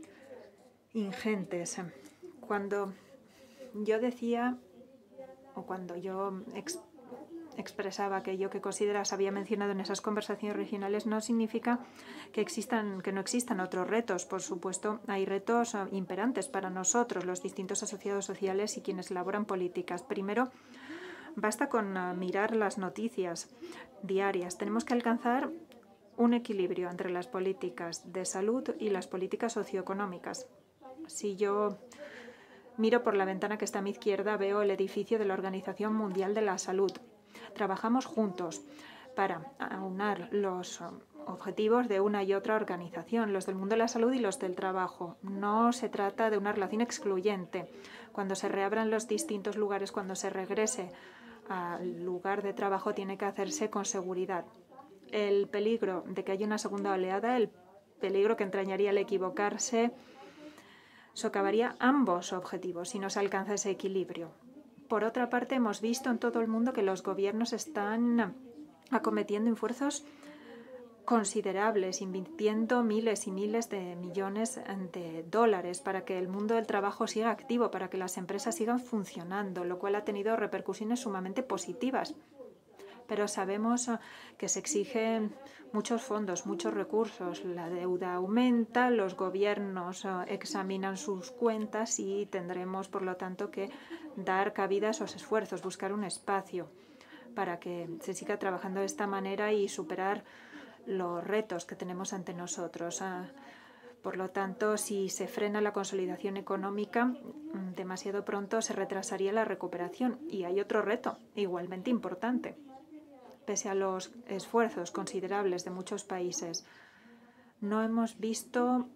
ingentes. Cuando yo decía, o cuando yo ex, expresaba aquello que consideras había mencionado en esas conversaciones regionales, no significa que existan, que no existan otros retos. Por supuesto, hay retos imperantes para nosotros, los distintos asociados sociales y quienes elaboran políticas. Primero, basta con mirar las noticias diarias. Tenemos que alcanzar un equilibrio entre las políticas de salud y las políticas socioeconómicas. Si yo miro por la ventana que está a mi izquierda, veo el edificio de la Organización Mundial de la Salud. Trabajamos juntos para aunar los objetivos de una y otra organización, los del mundo de la salud y los del trabajo. No se trata de una relación excluyente. Cuando se reabran los distintos lugares, cuando se regrese al lugar de trabajo, tiene que hacerse con seguridad. El peligro de que haya una segunda oleada, el peligro que entrañaría el equivocarse, socavaría ambos objetivos si no se alcanza ese equilibrio. Por otra parte, hemos visto en todo el mundo que los gobiernos están acometiendo esfuerzos considerables, invirtiendo miles y miles de millones de dólares para que el mundo del trabajo siga activo, para que las empresas sigan funcionando, lo cual ha tenido repercusiones sumamente positivas. Pero sabemos que se exigen muchos fondos, muchos recursos. La deuda aumenta, los gobiernos examinan sus cuentas y tendremos, por lo tanto, que dar cabida a esos esfuerzos, buscar un espacio para que se siga trabajando de esta manera y superar los retos que tenemos ante nosotros. Por lo tanto, si se frena la consolidación económica, demasiado pronto se retrasaría la recuperación. Y hay otro reto igualmente importante. Pese a los esfuerzos considerables de muchos países, no hemos visto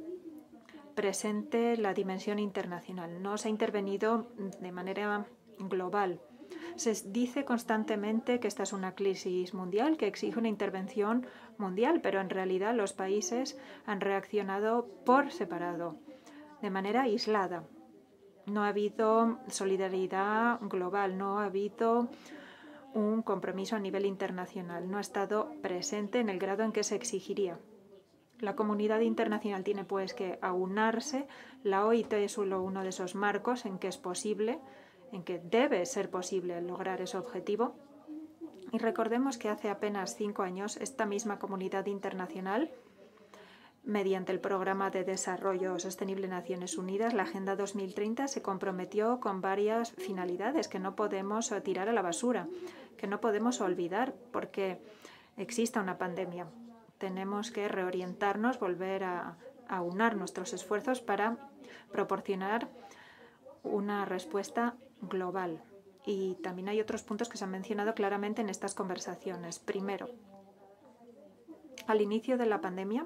presente la dimensión internacional. No se ha intervenido de manera global. Se dice constantemente que esta es una crisis mundial, que exige una intervención mundial, pero en realidad los países han reaccionado por separado, de manera aislada. No ha habido solidaridad global, no ha habido un compromiso a nivel internacional, no ha estado presente en el grado en que se exigiría. La comunidad internacional tiene pues que aunarse. La O I T es solo uno de esos marcos en que es posible, en que debe ser posible lograr ese objetivo. Y recordemos que hace apenas cinco años esta misma comunidad internacional, mediante el Programa de Desarrollo Sostenible de Naciones Unidas, la Agenda dos mil treinta, se comprometió con varias finalidades que no podemos tirar a la basura, que no podemos olvidar porque exista una pandemia. Tenemos que reorientarnos, volver a aunar nuestros esfuerzos para proporcionar una respuesta global. Y también hay otros puntos que se han mencionado claramente en estas conversaciones. Primero, al inicio de la pandemia,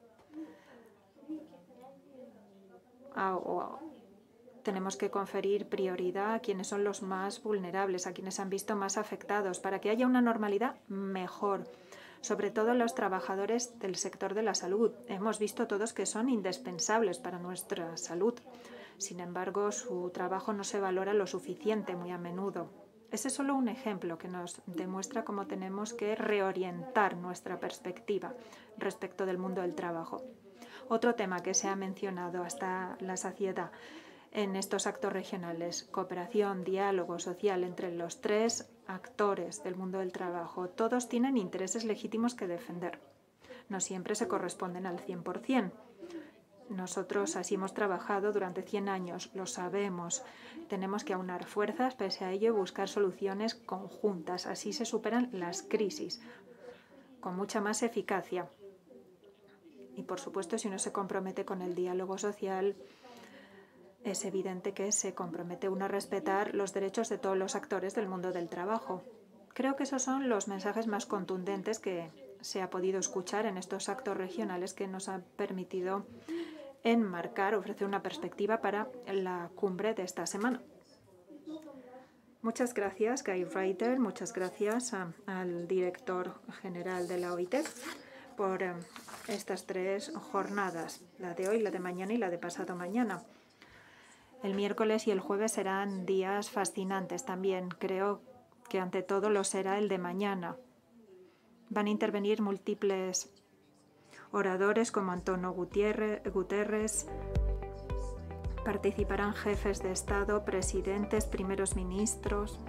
o tenemos que conferir prioridad a quienes son los más vulnerables, a quienes han visto más afectados, para que haya una normalidad mejor, sobre todo los trabajadores del sector de la salud. Hemos visto todos que son indispensables para nuestra salud. Sin embargo, su trabajo no se valora lo suficiente muy a menudo. Ese es solo un ejemplo que nos demuestra cómo tenemos que reorientar nuestra perspectiva respecto del mundo del trabajo. Otro tema que se ha mencionado hasta la saciedad en estos actos regionales: cooperación, diálogo social entre los tres actores del mundo del trabajo. Todos tienen intereses legítimos que defender. No siempre se corresponden al cien por cien. Nosotros así hemos trabajado durante cien años, lo sabemos. Tenemos que aunar fuerzas, pese a ello, buscar soluciones conjuntas. Así se superan las crisis con mucha más eficacia. Y, por supuesto, si uno se compromete con el diálogo social, es evidente que se compromete uno a respetar los derechos de todos los actores del mundo del trabajo. Creo que esos son los mensajes más contundentes que se ha podido escuchar en estos actos regionales que nos han permitido enmarcar, ofrecer una perspectiva para la cumbre de esta semana. Muchas gracias, Guy Ryder. Muchas gracias a, al director general de la O I T. por eh, estas tres jornadas, la de hoy, la de mañana y la de pasado mañana. El miércoles y el jueves serán días fascinantes también. Creo que ante todo lo será el de mañana. Van a intervenir múltiples oradores como Antonio Guterres. Participarán jefes de Estado, presidentes, primeros ministros,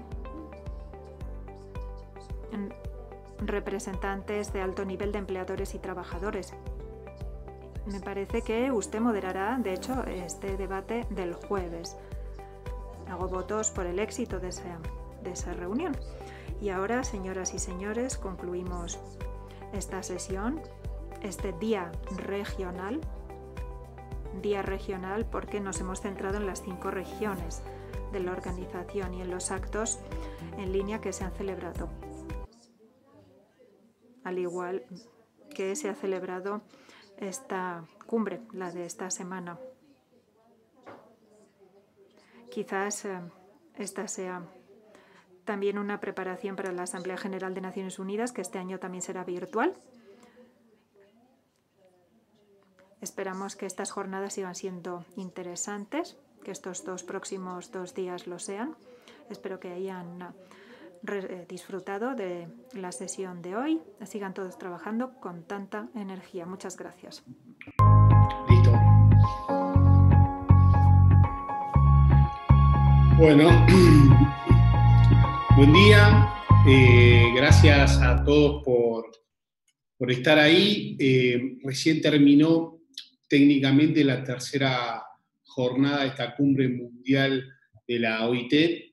representantes de alto nivel de empleadores y trabajadores. Me parece que usted moderará, de hecho, este debate del jueves. Hago votos por el éxito de esa, de esa reunión. Y ahora, señoras y señores, concluimos esta sesión, este día regional. Día regional porque nos hemos centrado en las cinco regiones de la organización y en los actos en línea que se han celebrado. Al igual que se ha celebrado esta cumbre, la de esta semana. Quizás eh, esta sea también una preparación para la Asamblea General de Naciones Unidas, que este año también será virtual. Esperamos que estas jornadas sigan siendo interesantes, que estos dos próximos dos días lo sean. Espero que hayan disfrutado de la sesión de hoy. Sigan todos trabajando con tanta energía. Muchas gracias. Listo. Bueno, buen día. Eh, gracias a todos por, por estar ahí. Eh, recién terminó técnicamente la tercera jornada de esta cumbre mundial de la O I T.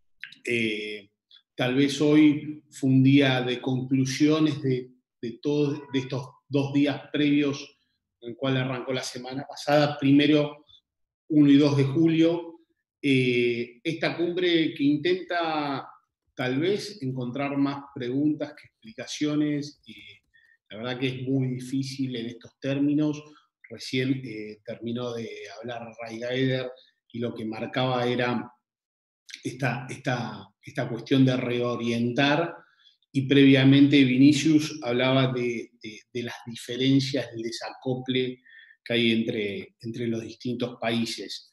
Eh, tal vez hoy fue un día de conclusiones de, de todos de estos dos días previos en el cual arrancó la semana pasada, primero uno y dos de julio. Eh, esta cumbre que intenta tal vez encontrar más preguntas que explicaciones. Eh, la verdad que es muy difícil en estos términos. Recién eh, terminó de hablar Ray Gaider y lo que marcaba era esta, esta, esta cuestión de reorientar, y previamente Vinicius hablaba de, de, de las diferencias, del desacople que hay entre, entre los distintos países.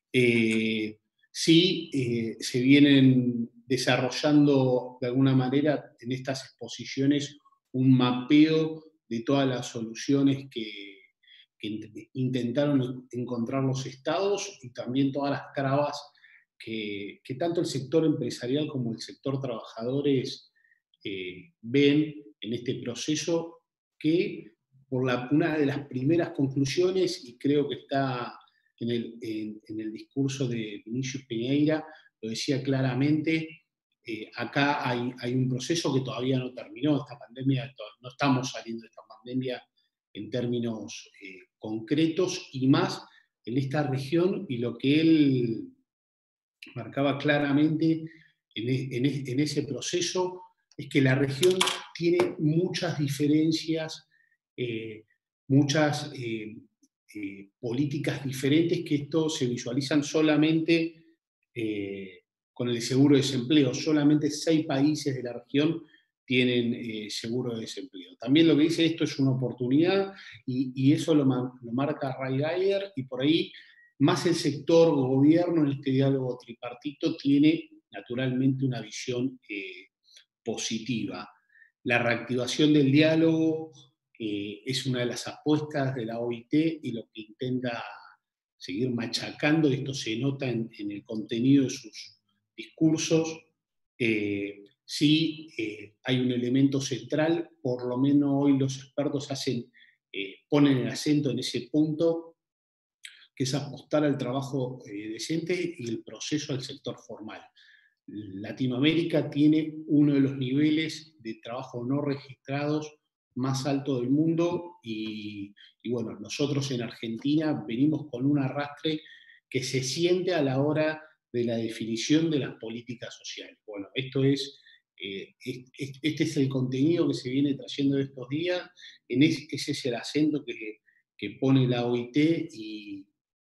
Eh, sí, eh, se vienen desarrollando de alguna manera en estas exposiciones un mapeo de todas las soluciones que que intentaron encontrar los estados y también todas las trabas que, que tanto el sector empresarial como el sector trabajadores eh, ven en este proceso, que por la, una de las primeras conclusiones, y creo que está en el, en, en el discurso de Vinicius Peñeira, lo decía claramente, eh, acá hay, hay un proceso que todavía no terminó, esta pandemia, no estamos saliendo de esta pandemia en términos eh, concretos, y más en esta región, y lo que él marcaba claramente en, en, en ese proceso es que la región tiene muchas diferencias, eh, muchas eh, eh, políticas diferentes, que esto se visualizan solamente eh, con el seguro de desempleo. Solamente seis países de la región tienen eh, seguro de desempleo. También lo que dice esto es una oportunidad, y, y eso lo, lo marca Ray Gaider, y por ahí más el sector gobierno en este diálogo tripartito tiene naturalmente una visión eh, positiva. La reactivación del diálogo eh, es una de las apuestas de la O I T, y lo que intenta seguir machacando, esto se nota en, en el contenido de sus discursos. Eh, Sí, eh, hay un elemento central, por lo menos hoy los expertos hacen, eh, ponen el acento en ese punto, que es apostar al trabajo eh, decente y el proceso al sector formal. Latinoamérica tiene uno de los niveles de trabajo no registrados más alto del mundo, y, y bueno, nosotros en Argentina venimos con un arrastre que se siente a la hora de la definición de las políticas sociales. Bueno, esto es... Eh, este es el contenido que se viene trayendo de estos días, en ese, ese es el acento que, que pone la O I T, y,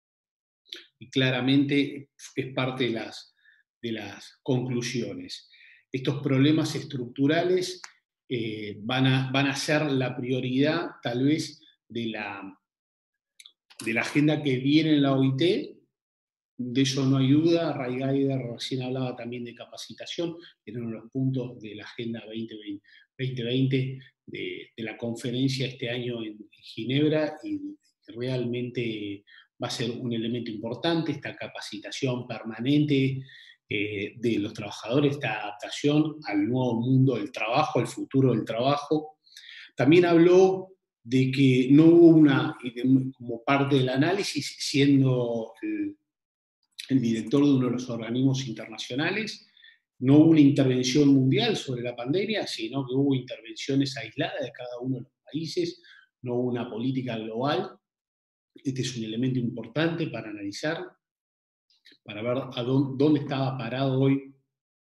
y claramente es parte de las, de las conclusiones. Estos problemas estructurales eh, van, a, van a ser la prioridad tal vez de la, de la agenda que viene en la O I T. De eso no hay duda. Ray Gaider recién hablaba también de capacitación, eran uno de los puntos de la Agenda veinte veinte de, de la conferencia este año en Ginebra, y realmente va a ser un elemento importante esta capacitación permanente eh, de los trabajadores, esta adaptación al nuevo mundo del trabajo, al futuro del trabajo. También habló de que no hubo una, como parte del análisis, siendo el, el director de uno de los organismos internacionales, no hubo una intervención mundial sobre la pandemia, sino que hubo intervenciones aisladas de cada uno de los países, no hubo una política global. Este es un elemento importante para analizar, para ver a dónde, dónde estaba parado hoy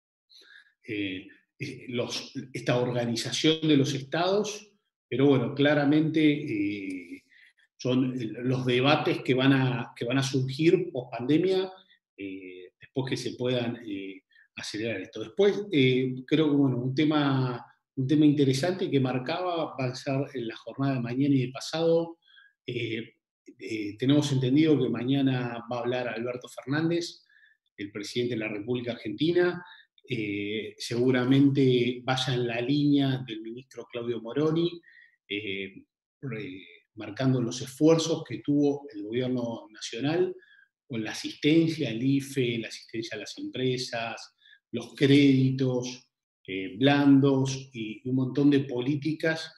eh, los, esta organización de los estados, pero bueno, claramente eh, son los debates que van a, que van a surgir post pandemia, eh, después que se puedan eh, acelerar esto. Después, eh, creo que bueno, un tema, un tema interesante que marcaba va a ser en la jornada de mañana y de pasado. Eh, eh, tenemos entendido que mañana va a hablar Alberto Fernández, el presidente de la República Argentina. Eh, seguramente vaya en la línea del ministro Claudio Moroni, eh, re, marcando los esfuerzos que tuvo el gobierno nacional con la asistencia al I F E, la asistencia a las empresas, los créditos eh, blandos y un montón de políticas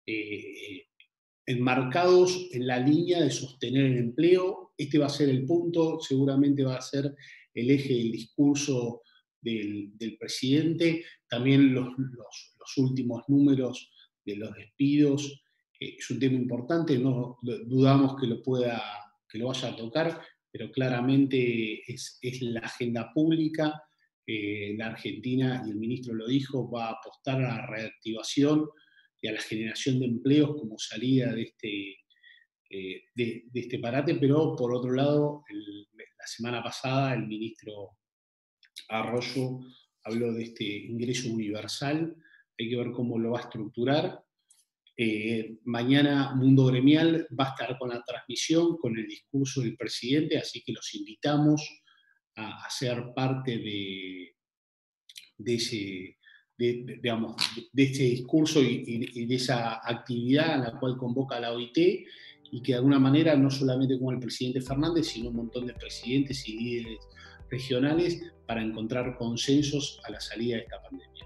eh, enmarcados en la línea de sostener el empleo. Este va a ser el punto, seguramente va a ser el eje del discurso del, del presidente. También los, los, los últimos números de los despidos eh, es un tema importante, no dudamos que lo, pueda, que lo vaya a tocar, pero claramente es, es la agenda pública. Eh, la Argentina, y el ministro lo dijo, va a apostar a la reactivación y a la generación de empleos como salida de este, eh, de, de este parate, pero por otro lado, el, la semana pasada el ministro Arroyo habló de este ingreso universal, hay que ver cómo lo va a estructurar. Eh, mañana Mundo Gremial va a estar con la transmisión, con el discurso del presidente, así que los invitamos a, a ser parte de, de ese... De, de, digamos, de este discurso y, y, y de esa actividad a la cual convoca la O I T, y que de alguna manera, no solamente con el presidente Fernández, sino un montón de presidentes y líderes regionales, para encontrar consensos a la salida de esta pandemia.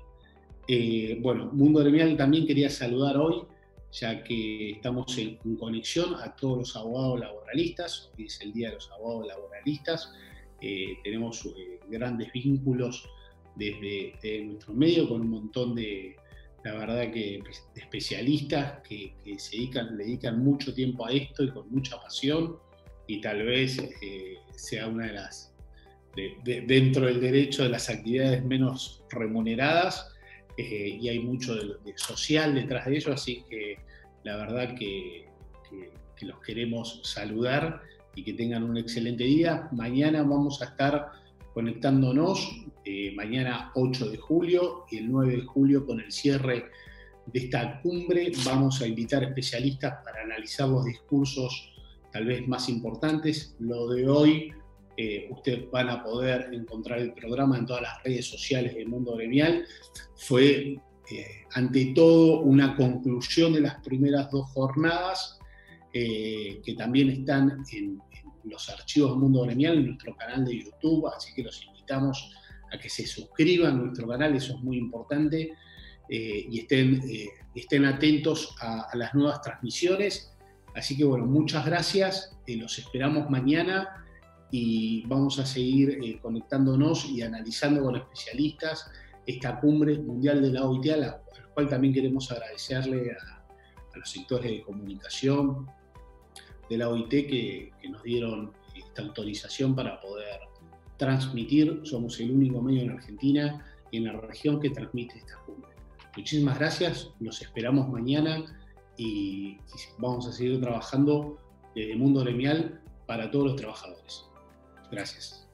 Eh, bueno, Mundo Gremial también quería saludar hoy, ya que estamos en, en conexión, a todos los abogados laboralistas. Hoy es el Día de los Abogados Laboralistas. Eh, tenemos eh, grandes vínculos desde, desde nuestro medio, con un montón de, la verdad que, de especialistas que, que se dedican, le dedican mucho tiempo a esto y con mucha pasión, y tal vez eh, sea una de las, de, de, dentro del derecho, de las actividades menos remuneradas, eh, y hay mucho de, de social detrás de ello, así que la verdad que, que, que los queremos saludar y que tengan un excelente día. Mañana vamos a estar conectándonos, eh, mañana ocho de julio y el nueve de julio con el cierre de esta cumbre. Vamos a invitar especialistas para analizar los discursos tal vez más importantes. Lo de hoy, eh, ustedes van a poder encontrar el programa en todas las redes sociales del Mundo Gremial. Fue, eh, ante todo, una conclusión de las primeras dos jornadas, eh, que también están en, en los archivos del Mundo Gremial, en nuestro canal de YouTube, así que los invitamos a que se suscriban a nuestro canal, eso es muy importante, eh, y estén, eh, estén atentos a, a las nuevas transmisiones. Así que bueno, muchas gracias, eh, los esperamos mañana y vamos a seguir eh, conectándonos y analizando con especialistas esta cumbre mundial de la O I T, a la, a la cual también queremos agradecerle a, a los sectores de comunicación de la O I T que, que nos dieron esta autorización para poder transmitir. Somos el único medio en Argentina y en la región que transmite esta cumbre. Muchísimas gracias, los esperamos mañana y, y vamos a seguir trabajando desde Mundo Gremial para todos los trabajadores. Gracias.